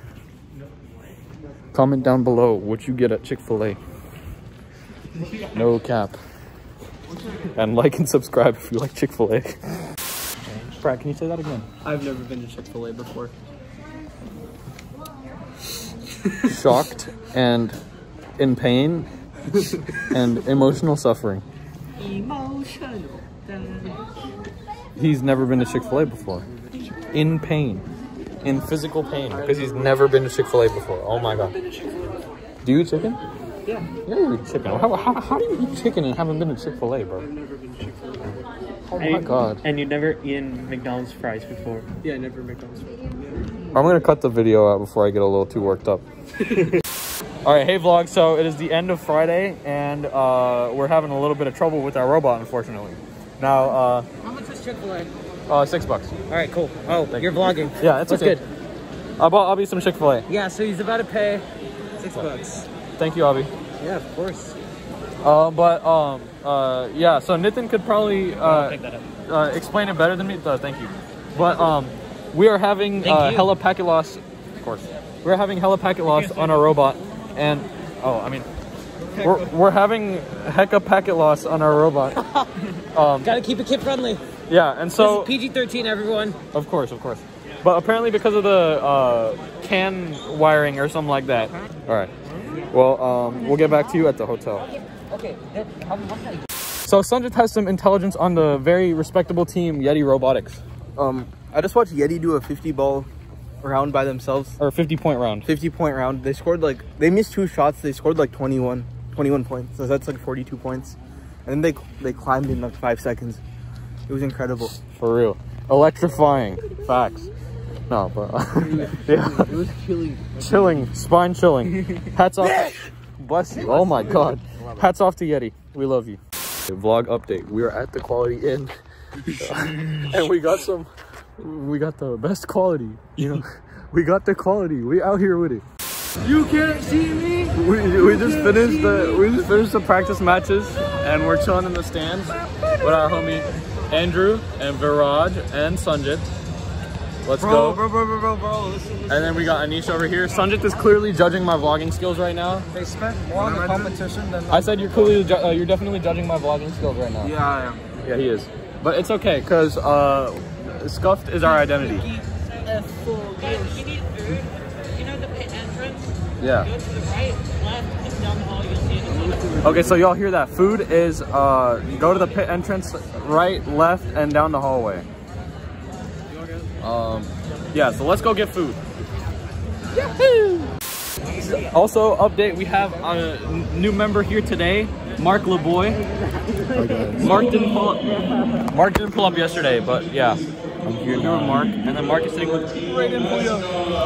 Comment down below what you get at Chick-fil-A. No cap. And like and subscribe if you like Chick-fil-A. Brad, can you say that again? I've never been to Chick-fil-A before. Shocked and in pain and emotional suffering. Emotional. He's never been to Chick-fil-A before. In pain. In physical pain. Because he's never been to Chick-fil-A before. Oh my god. Do you eat chicken? Yeah. Yeah, you eat chicken. How do you eat chicken and haven't been to Chick-fil-A, bro? I've never been to Chick-fil-A. Oh my god. And you've never eaten McDonald's fries before? Yeah, never McDonald's fries. I'm gonna cut the video out before I get a little too worked up. Alright, hey vlog, so it is the end of Friday and we're having a little bit of trouble with our robot, unfortunately. Now, how much is Chick-fil-A? $6. Alright, cool. Oh, you're vlogging. Yeah, it's okay. Good. I bought Abhi some Chick-fil-A. Yeah, so he's about to pay $6. Thank you, Abhi. Yeah, of course. Yeah, so Nitin could probably pick that up. explain it better than me. Thank you. But we are having hella packet loss. Of course, we're having hella packet loss on our robot, and we're having hecka packet loss on our robot. Gotta keep it kid friendly. Yeah, and so this is PG-13, everyone. Of course. But apparently because of the CAN wiring or something like that. All right. Well, we'll get back to you at the hotel. Okay. So Sanjit has some intelligence on the very respectable team Yeti Robotics. I just watched Yeti do a 50-ball round by themselves. Or a 50-point round. 50-point round. They scored like, they missed 2 shots. They scored like 21 points. So that's like 42 points. And then they climbed in like 5 seconds. It was incredible. For real. Electrifying. Facts. No, but yeah. It was chilling. Chilling. Spine chilling. Hats off. Bless you. Oh my god. Hats off to Yeti. We love you. Vlog update. We are at the Quality Inn. And we got the best quality. You know, we got the quality. We out here with it. You can't see me. We just finished the practice matches and we're chilling in the stands with our homie Andrew and Viraj and Sanjit. Let's go. Bro. And then we got Anish over here. Sanjit is clearly judging my vlogging skills right now. They spent more on the competition than... I said you're clearly, you're definitely judging my vlogging skills right now. Yeah, I am. Yeah, he is. But it's okay, because scuffed is our identity. You need food. You know the pit entrance? Yeah. Go to the right, left, and down the hall, you'll see it. Okay, so y'all hear that. Food is, go to the pit entrance, right, left, and down the hallway. Yeah, so let's go get food. Yahoo! Also, update, we have a new member here today, Mark LeBoy. Mark didn't pull up yesterday, but yeah. I'm here now with Mark, and then Mark is sitting with Raiden Puya.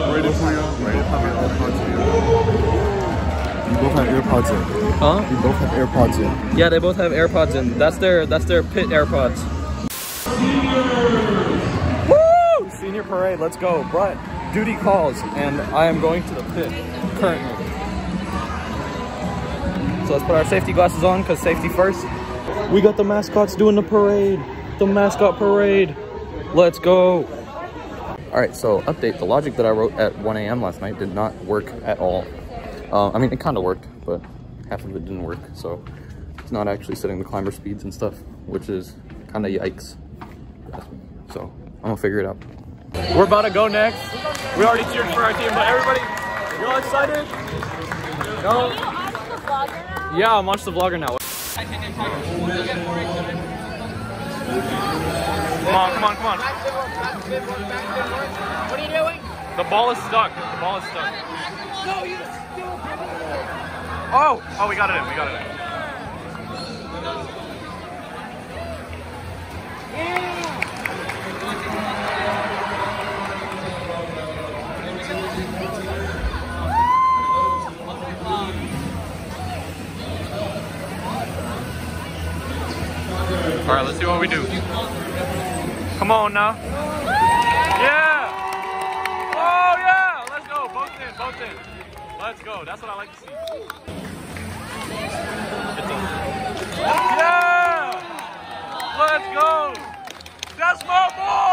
You both have AirPods in. Huh? You both have AirPods in. Yeah, they both have AirPods in. That's their pit AirPods. Woo! Senior parade, let's go. But duty calls, and I am going to the pit currently. So let's put our safety glasses on, because safety first. We got the mascots doing the parade. The mascot parade. Let's go. Alright, so update. The logic that I wrote at 1 a.m. last night did not work at all. I mean, it kind of worked, but half of it didn't work. So it's not actually setting the climber speeds and stuff, which is kind of yikes. So I'm gonna figure it out. We're about to go next. We already cheered for our team, but everybody, you all excited? No? Yeah, I'm watching the vlogger now. Come on, come on, come on. What are you doing? The ball is stuck. The ball is stuck. No, you still Oh! Oh, we got it in. We got it in. All right, let's see what we do. Come on now. Yeah! Oh yeah! Let's go. Both in, both in. Let's go. That's what I like to see. Yeah! Let's go! That's my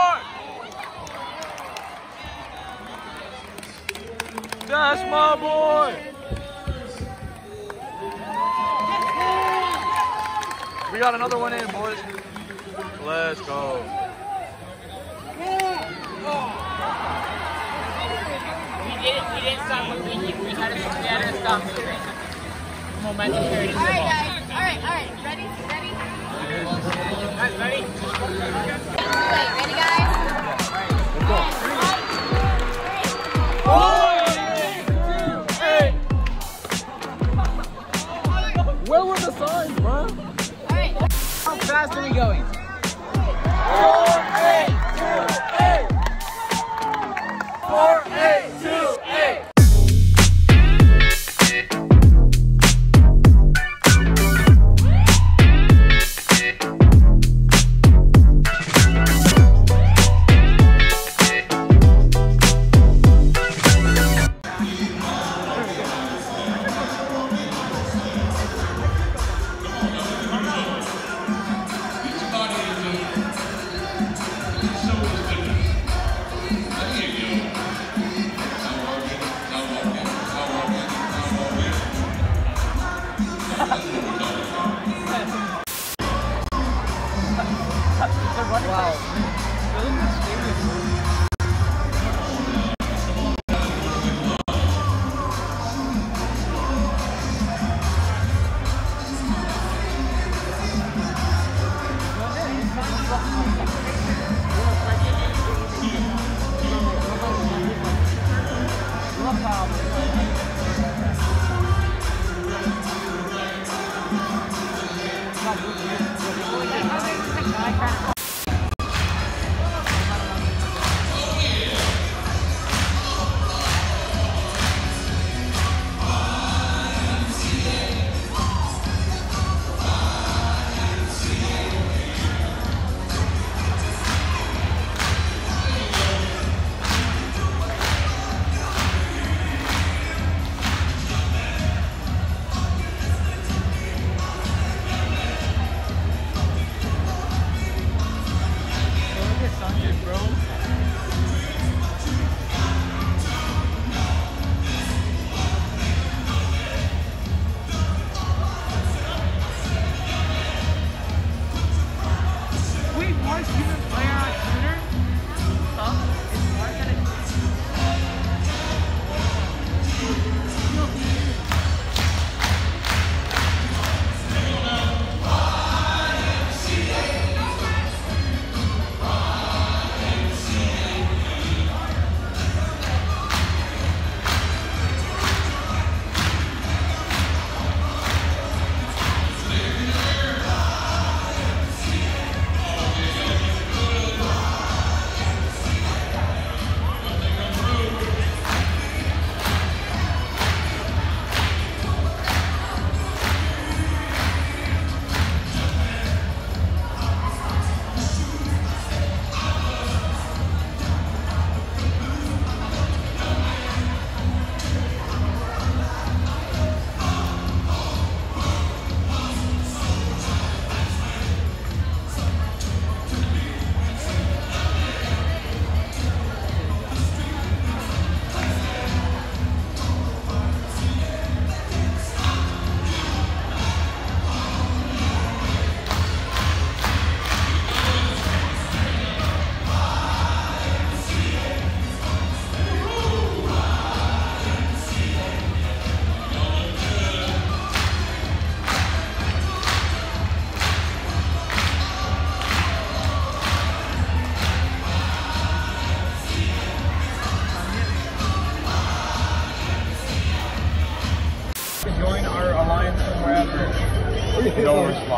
boy! That's my boy! We got another one in, boys. Let's go. We didn't stop moving. We had to stop moving. Momentum carried into the ball. Alright, ready? Guys, ready? Wait, ready guys? Where were the signs, bro? How fast are we going? 4-8-2-8. 4-8-2-8.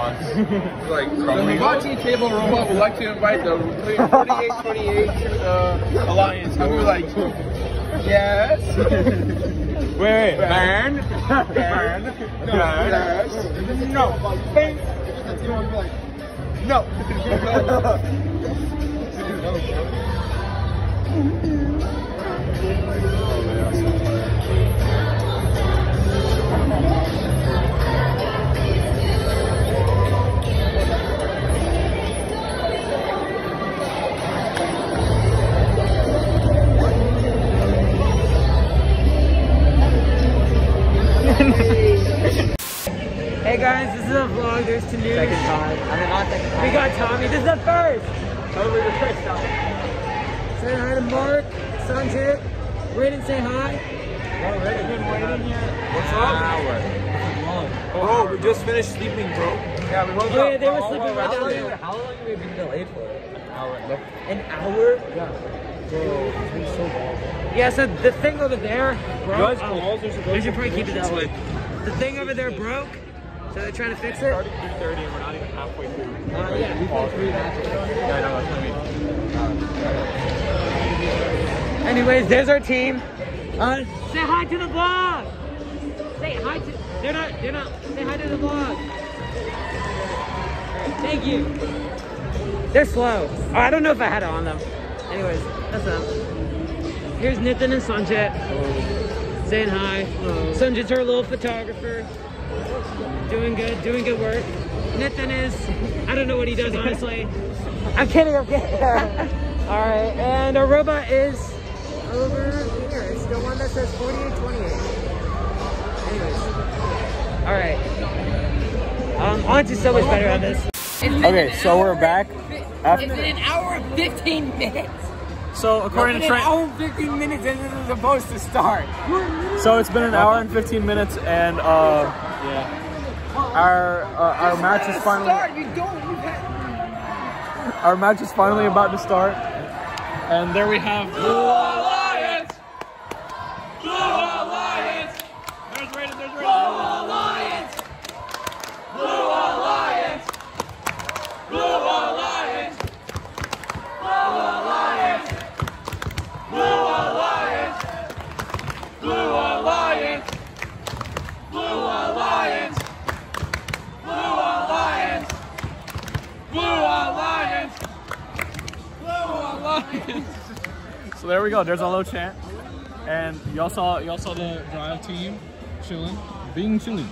The Hibachi Table Robot would like to invite the 4828 to the Alliance. And we were like, yes. Wait. Burn. Yes. No. No. Hey guys, this is a vlog. There's two news. Second time. I mean, not second time. We got Tommy. This is the first. Totally the first time. Say hi to Mark, Sanjit. Raiden, say hi. Already been waiting here. What's up? Bro, we just finished sleeping, bro. Yeah, we woke up. Yeah, they were sleeping right down there. How long have we been delayed for? An hour? Yeah. Bro, it's been so long. Yeah, so the thing over there broke. We should probably keep it that way. The thing over there broke, so they're trying to fix it. We started at 3:30 and we're not even halfway through. Yeah, we played 3 matches. Yeah, I know, that's what I mean. Anyways, there's our team. Say hi to the vlog. Say hi to. They're not. Say hi to the vlog. Thank you. They're slow. Oh, I don't know if I had it on them. Anyways, that's up. Here's Nitin and Sanjit. Saying hi. Sanjit's our little photographer. Doing good work. Nitin is, I don't know what he does, honestly. I'm kidding. Alright, and our robot is over here. It's the one that says 4828. Anyways. Alright. Aunty's so much better at this. Okay, so we're back. It's been an hour and 15 minutes. So according to Trent, an hour and 15 minutes and this is supposed to start. So it's been an hour and 15 minutes, and yeah, our match is finally. Our match is finally about to start, and there we have Blue Alliance. Blue Alliance. There's Raiden. Blue Alliance. Blue Alliance. Blue Alliance. Blue Alliance. Blue Alliance. Blue Alliance. Blue Alliance. Blue Alliance. Blue Alliance. Blue Alliance. So there we go. There's a low chant, and y'all saw the drive team chilling, being chilling.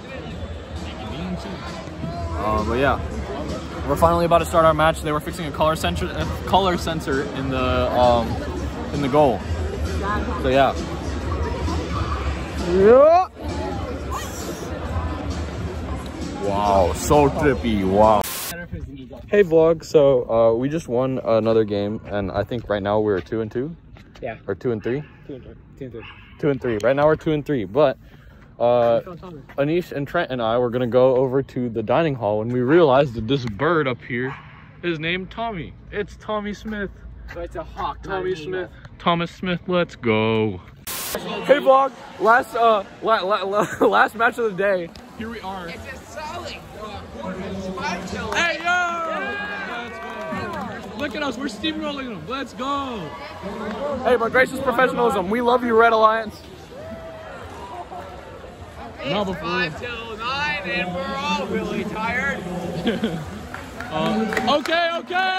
But yeah, we're finally about to start our match. They were fixing a color sensor in the goal. So yeah. Wow, so trippy. Wow. Hey vlog, so we just won another game, and I think right now we're 2-2. Yeah. Or 2-3. 2-3. Right now we're 2-3, but Anish and Trent and I were gonna go over to the dining hall when we realized that this bird up here is named Tommy. It's Tommy Smith. So it's a hawk. Tommy Smith. Thomas Smith, let's go. Hey vlog, last match of the day. Here we are. It's a solid. Hey yo! Let's go. Look at us, we're steamrolling them. Let's go. Hey, but gracious professionalism, we love you, Red Alliance. It's 5 till 9 and we're all really tired. Okay.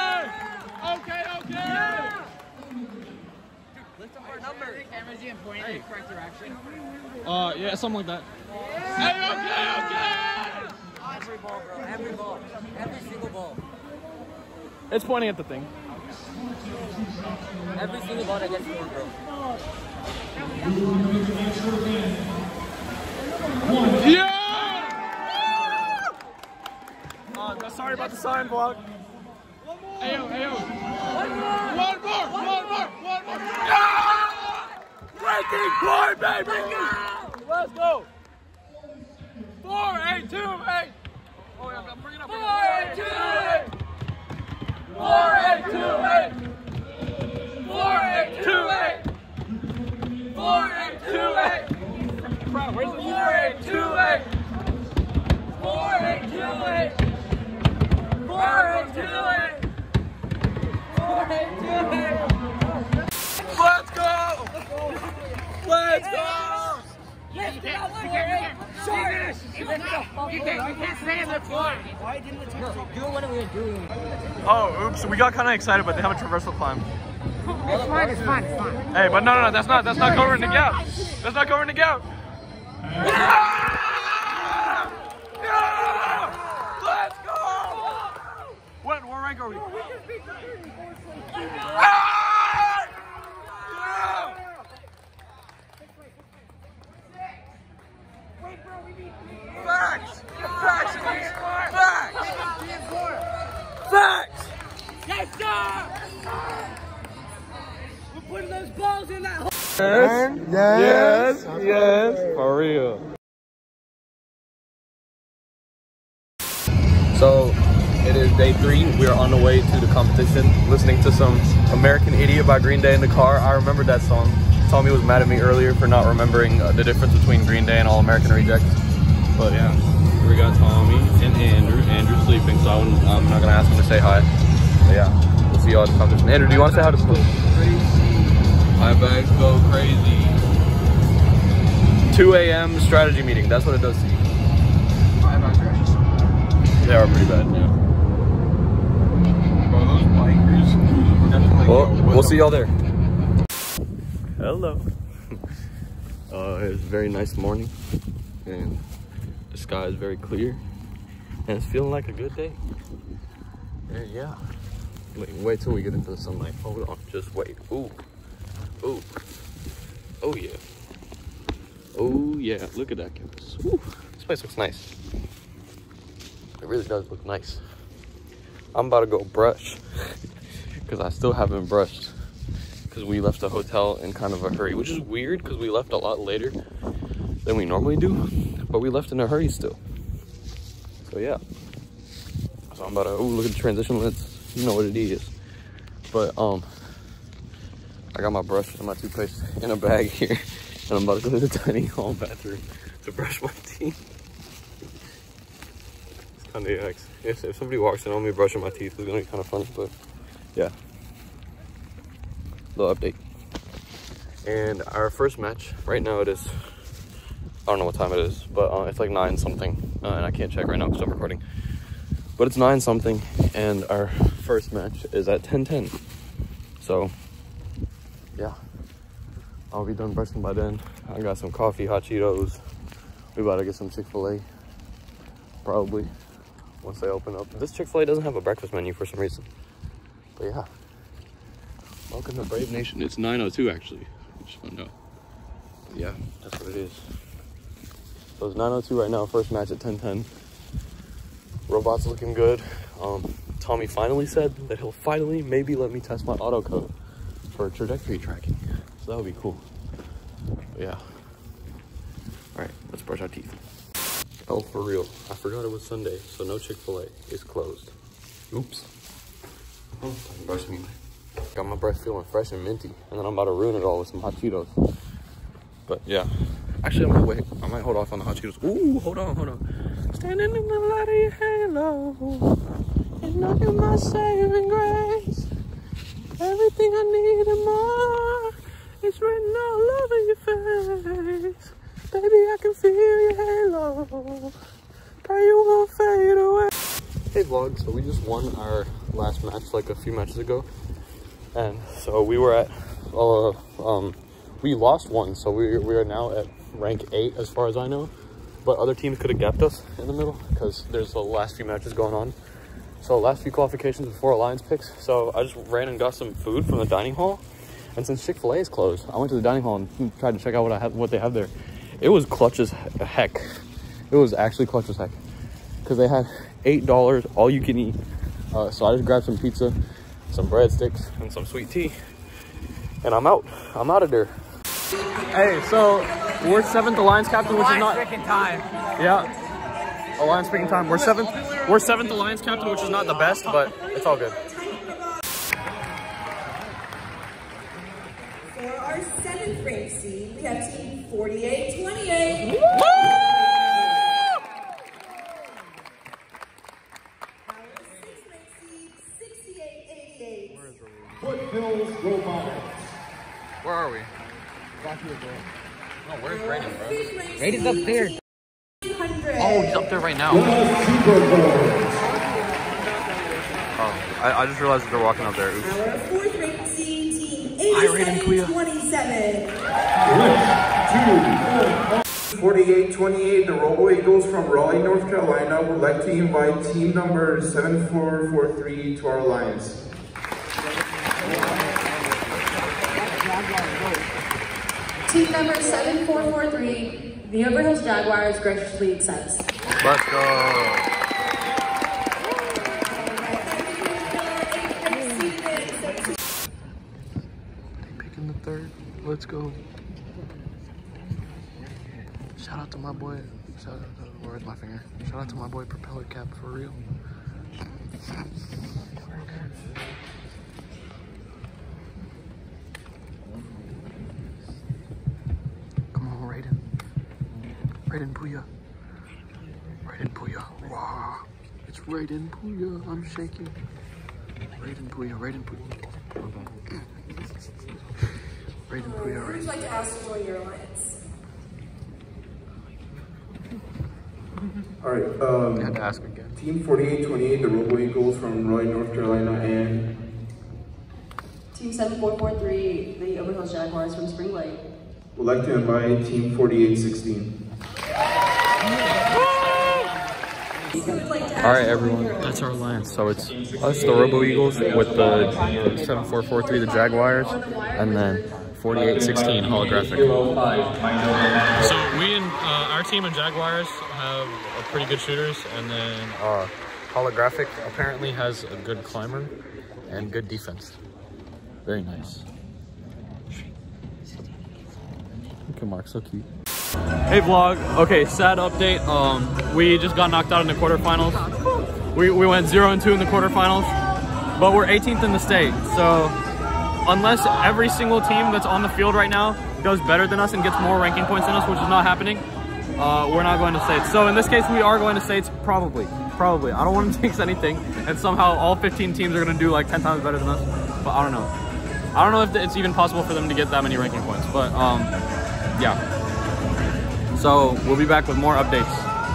Lift up our number. Camera's in pointing in the correct direction. Yeah, something like that. Hey, okay. Every ball, bro. Every ball. Every single ball. It's pointing at the thing. Every single ball that gets scored, bro. Yeah! Sorry about the sign vlog. Ayo. One more. Yeah! Breaking point, baby! Let's go. 4-8-2-8. Oh yeah, bring it up. 4-8-2-8. 4-8-2-8. 4-8-2-8. 4-8-2-8. Where's the 4-8-2-8? 4-8-2-8. Let's go! Let's go! You can't stay in the floor. Why didn't it do what we were doing? Oh, oops, we got kind of excited, but they have a traversal climb. It's fine, it's fine, it's fine. Hey, but no, that's not covering the gap. That's not covering the gap. Yeah! Yeah! Let's go! What rank are we? Facts! Facts! Facts! Facts! Yes, sir! We're putting those balls in that hole. Yes, for real. So it is day 3. We are on the way to the competition, listening to some American Idiot by Green Day in the car. I remembered that song. Tommy was mad at me earlier for not remembering the difference between Green Day and All American Rejects. But yeah, we got Tommy and Andrew. Andrew's sleeping, so I'm not gonna ask him to say hi. But yeah, we'll see y'all at the competition. Andrew, do you want to say hi to school? My bags go crazy. 2 a.m. strategy meeting. That's what it does to you. My bags are They are pretty bad. Yeah. Bro, those bikers. Well, we'll see y'all there. Hello. It's a very nice morning, and the sky is very clear, and it's feeling like a good day. And yeah, wait till we get into the sunlight. Hold on, just wait. Ooh, ooh, oh yeah, oh yeah. Look at that campus. Ooh, this place looks nice. It really does look nice. I'm about to go brush because I still haven't brushed. Because we left the hotel in kind of a hurry, which is weird because we left a lot later than we normally do, but we left in a hurry still. So yeah, so I'm about to, look at the transition lens, you know what it is. But I got my brush and my toothpaste in a bag here, and I'm about to go to the tiny hall bathroom to brush my teeth. It's kind of yikes. If somebody walks in on me brushing my teeth, it's gonna be kind of funny, but yeah. Little update. And our first match right now, it is, I don't know what time it is, but it's like 9 something, and I can't check right now because I'm recording, but it's 9 something, and our first match is at 10:10. So yeah, I'll be done brushing by then. I got some coffee, hot Cheetos. We about to get some Chick-fil-A probably once they open up. This Chick-fil-A doesn't have a breakfast menu for some reason, but yeah. Welcome to Brave Nation. It's 9:02 actually. I just found out. Yeah, that's what it is. So it's 9:02 right now. First match at 10:10. Robot's looking good. Tommy finally said that he'll finally maybe let me test my auto code for trajectory tracking. So that would be cool. But yeah. All right, let's brush our teeth. Oh, for real. I forgot it was Sunday, so no Chick-fil-A is closed. Oops. Oh, I'm brushing me. Got my breath feeling fresh and minty, and then I'm about to ruin it all with some hot Cheetos. But yeah, actually I might wait. I might hold off on the hot Cheetos. Ooh, hold on. Standing in the light of your halo, and know you're my saving grace. Everything I need and more is written all over your face. Baby, I can feel your halo. Pray you won't fade away. Hey vlog, so we just won our last match like a few matches ago. And so we were at, we lost one, so we are now at rank 8 as far as I know. But other teams could have gapped us in the middle because there's the last few matches going on. So last few qualifications before Alliance picks. So I just ran and got some food from the dining hall. And since Chick-fil-A is closed, I went to the dining hall and tried to check out what they have there. It was clutch as heck. It was actually clutch as heck. Because they had $8 all you can eat. So I just grabbed some pizza, some breadsticks, and some sweet tea, and I'm out of there. Hey, so we're 7th Alliance captain, which is not freaking time. Yeah, Alliance freaking time. We're 7th Alliance captain, which is not the best, but it's all good. For our 7th rank seed, we have team 4828. Where are we? Back here, bro. No, where's Raiden, bro? Raiden's up there. Oh, he's up there right now. Oh, I just realized that they're walking up there. Oops. Our fourth ranked team, 87-27. 48-28, the RoboEagles from Raleigh, North Carolina would like to invite team number 7443 to our alliance. Team number 7443, the Overhills Jaguars graciously accepts. Let's go. Picking the third. Let's go. Shout out to my boy. Where's my finger? Shout out to my boy Propeller Cap for real. Come on, Raiden. Raiden Booyah. Raiden Booyah. Wow. It's Raiden Booyah. I'm shaking. Raiden Booyah. Raiden Booyah. Raiden Booyah. Who would you like to ask to join your alliance? All right, I had to ask again. Team 48-28, the RoboEagles from Raleigh, North Carolina, and Team 7443, the Overhills Jaguars from Spring Lake. would like to invite Team 48-16. All right, everyone, that's our alliance. So it's us, the RoboEagles, with the 7443, the Jaguars, and then 48-16 holographic. So we and our team and Jaguars have pretty good shooters, and then holographic apparently has a good climber and good defense. Very nice. Look at Mark, so cute. Hey vlog. Okay, sad update. We just got knocked out in the quarterfinals. We went 0-2 in the quarterfinals, but we're 18th in the state. So unless every single team that's on the field right now does better than us and gets more ranking points than us, which is not happening, we're not going to states. So in this case, we are going to states, probably. I don't want to jinx anything, and somehow all 15 teams are going to do like 10 times better than us, but I don't know. I don't know if it's even possible for them to get that many ranking points, but yeah. So we'll be back with more updates.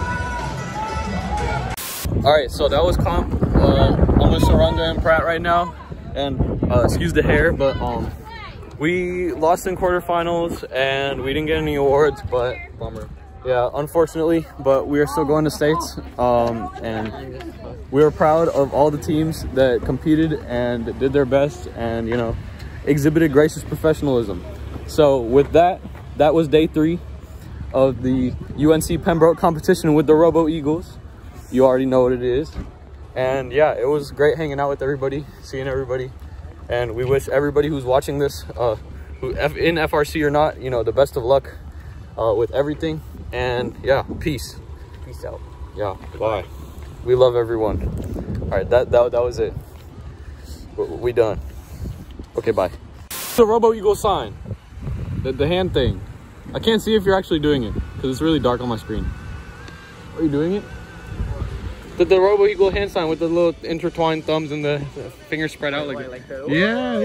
All right, so that was comp. I'm with Saranga and Prat right now, and excuse the hair, but we lost in quarterfinals and we didn't get any awards, but bummer. Yeah, unfortunately, but we are still going to states, and we are proud of all the teams that competed and did their best and, you know, exhibited gracious professionalism. So with that, that was day 3 of the UNC Pembroke competition with the RoboEagles. You already know what it is. And yeah, it was great hanging out with everybody, seeing everybody. And we wish everybody who's watching this, who in FRC or not, you know, the best of luck with everything. And yeah, peace. Peace out. Yeah, bye. We love everyone. All right, that was it. We done. Okay, bye. The RoboEagle sign, the hand thing. I can't see if you're actually doing it because it's really dark on my screen. Are you doing it? The RoboEagle hand sign with the little intertwined thumbs and the fingers spread out like yeah.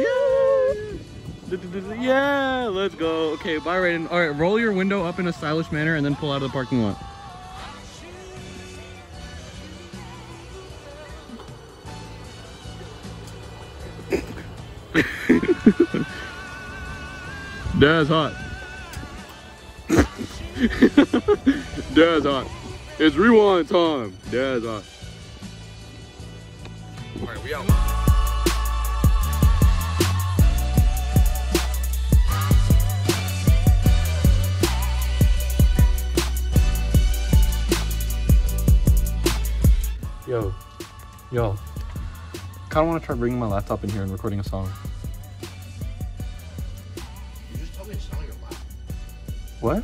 Yeah, let's go. Okay, bye, Raiden. All right, roll your window up in a stylish manner and then pull out of the parking lot. Dad's hot. Dad's hot. It's rewind time. Dad's hot. All right, we out. Yo. Kind of want to try bringing my laptop in here and recording a song. You just told me to sell your laptop. What?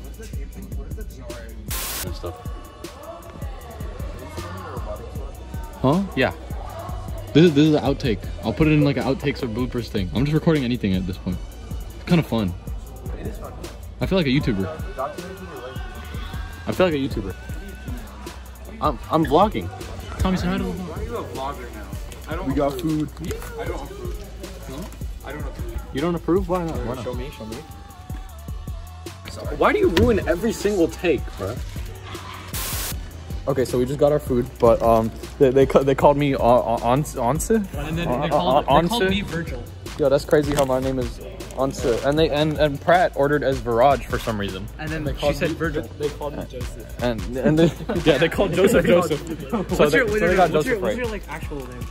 And stuff. Huh? Yeah. This is an outtake. I'll put it in like an outtakes or bloopers thing. I'm just recording anything at this point. It's kind of fun. I feel like a YouTuber. I feel like a YouTuber. I'm vlogging. Tommy, say hi to the vlog. Why are you a vlogger now? We got food. I don't have food. Huh? I I don't approve. You don't approve? Why not? Why not? Show me, show me. Why do you ruin every single take, bro? Okay, so we just got our food, but they called me Onse. And then they called me Virgil. Yo, that's crazy how my name is Onse. And Prat ordered as Viraj for some reason. And then she said Virgil. They called me Joseph. And they called Joseph Joseph. What's your like actual name?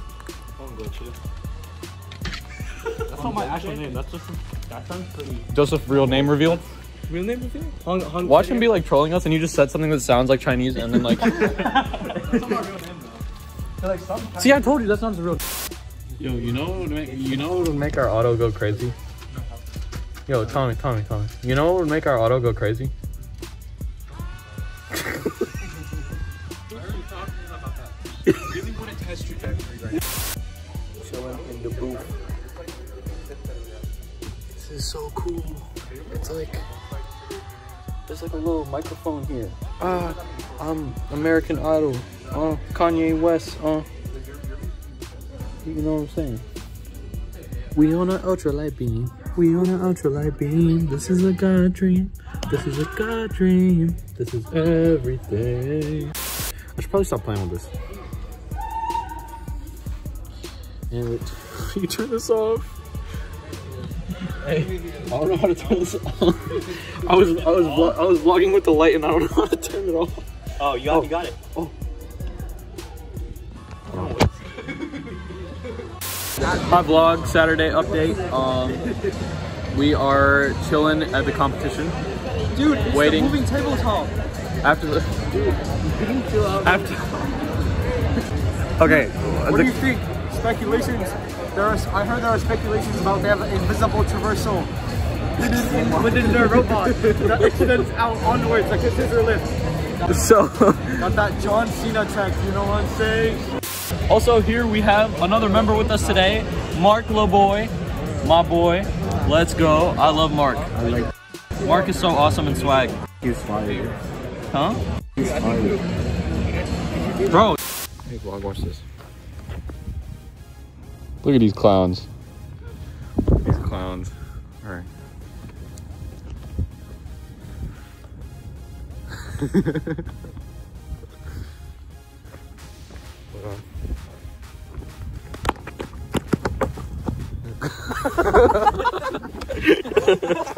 That's not my actual name. That sounds pretty. Joseph, real name reveal. Real name reveal? Watch him be like trolling us, and you just said something that sounds like Chinese, and then like. That's not my real name though. See, I told you that's not the real. Yo, you know what would make our auto go crazy? Yo, Tommy. You know what would make our auto go crazy? Really wouldn't test trajectory right now. Chilling in the booth. This is so cool. It's like there's like a little microphone here. I'm American Idol. Kanye West. You know what I'm saying? We on an ultralight beam. We on an ultralight beam. This is a God dream. This is a God dream. This is everything. I should probably stop playing with this. And you turn this off. Hey, I don't know how to turn this off. I was vlogging with the light and I don't know how to turn it off. Oh, you got it. Oh. My vlog Saturday update. We are chilling at the competition. Dude, it's waiting. The moving tabletop. After the after. Okay. What do you think? Speculations. I heard there are speculations about they have an invisible traversal within their robot that extends out onwards like a scissor lift. So got that John Cena tech, you know what I'm saying? Also here we have another member with us today, Mark LeBoy, my boy. Let's go. I love Mark. Mark is so awesome and swag. He's fire. Huh? He's fire. Bro. Hey vlog, watch this. Look at these clowns. These clowns. Alright. Hold on.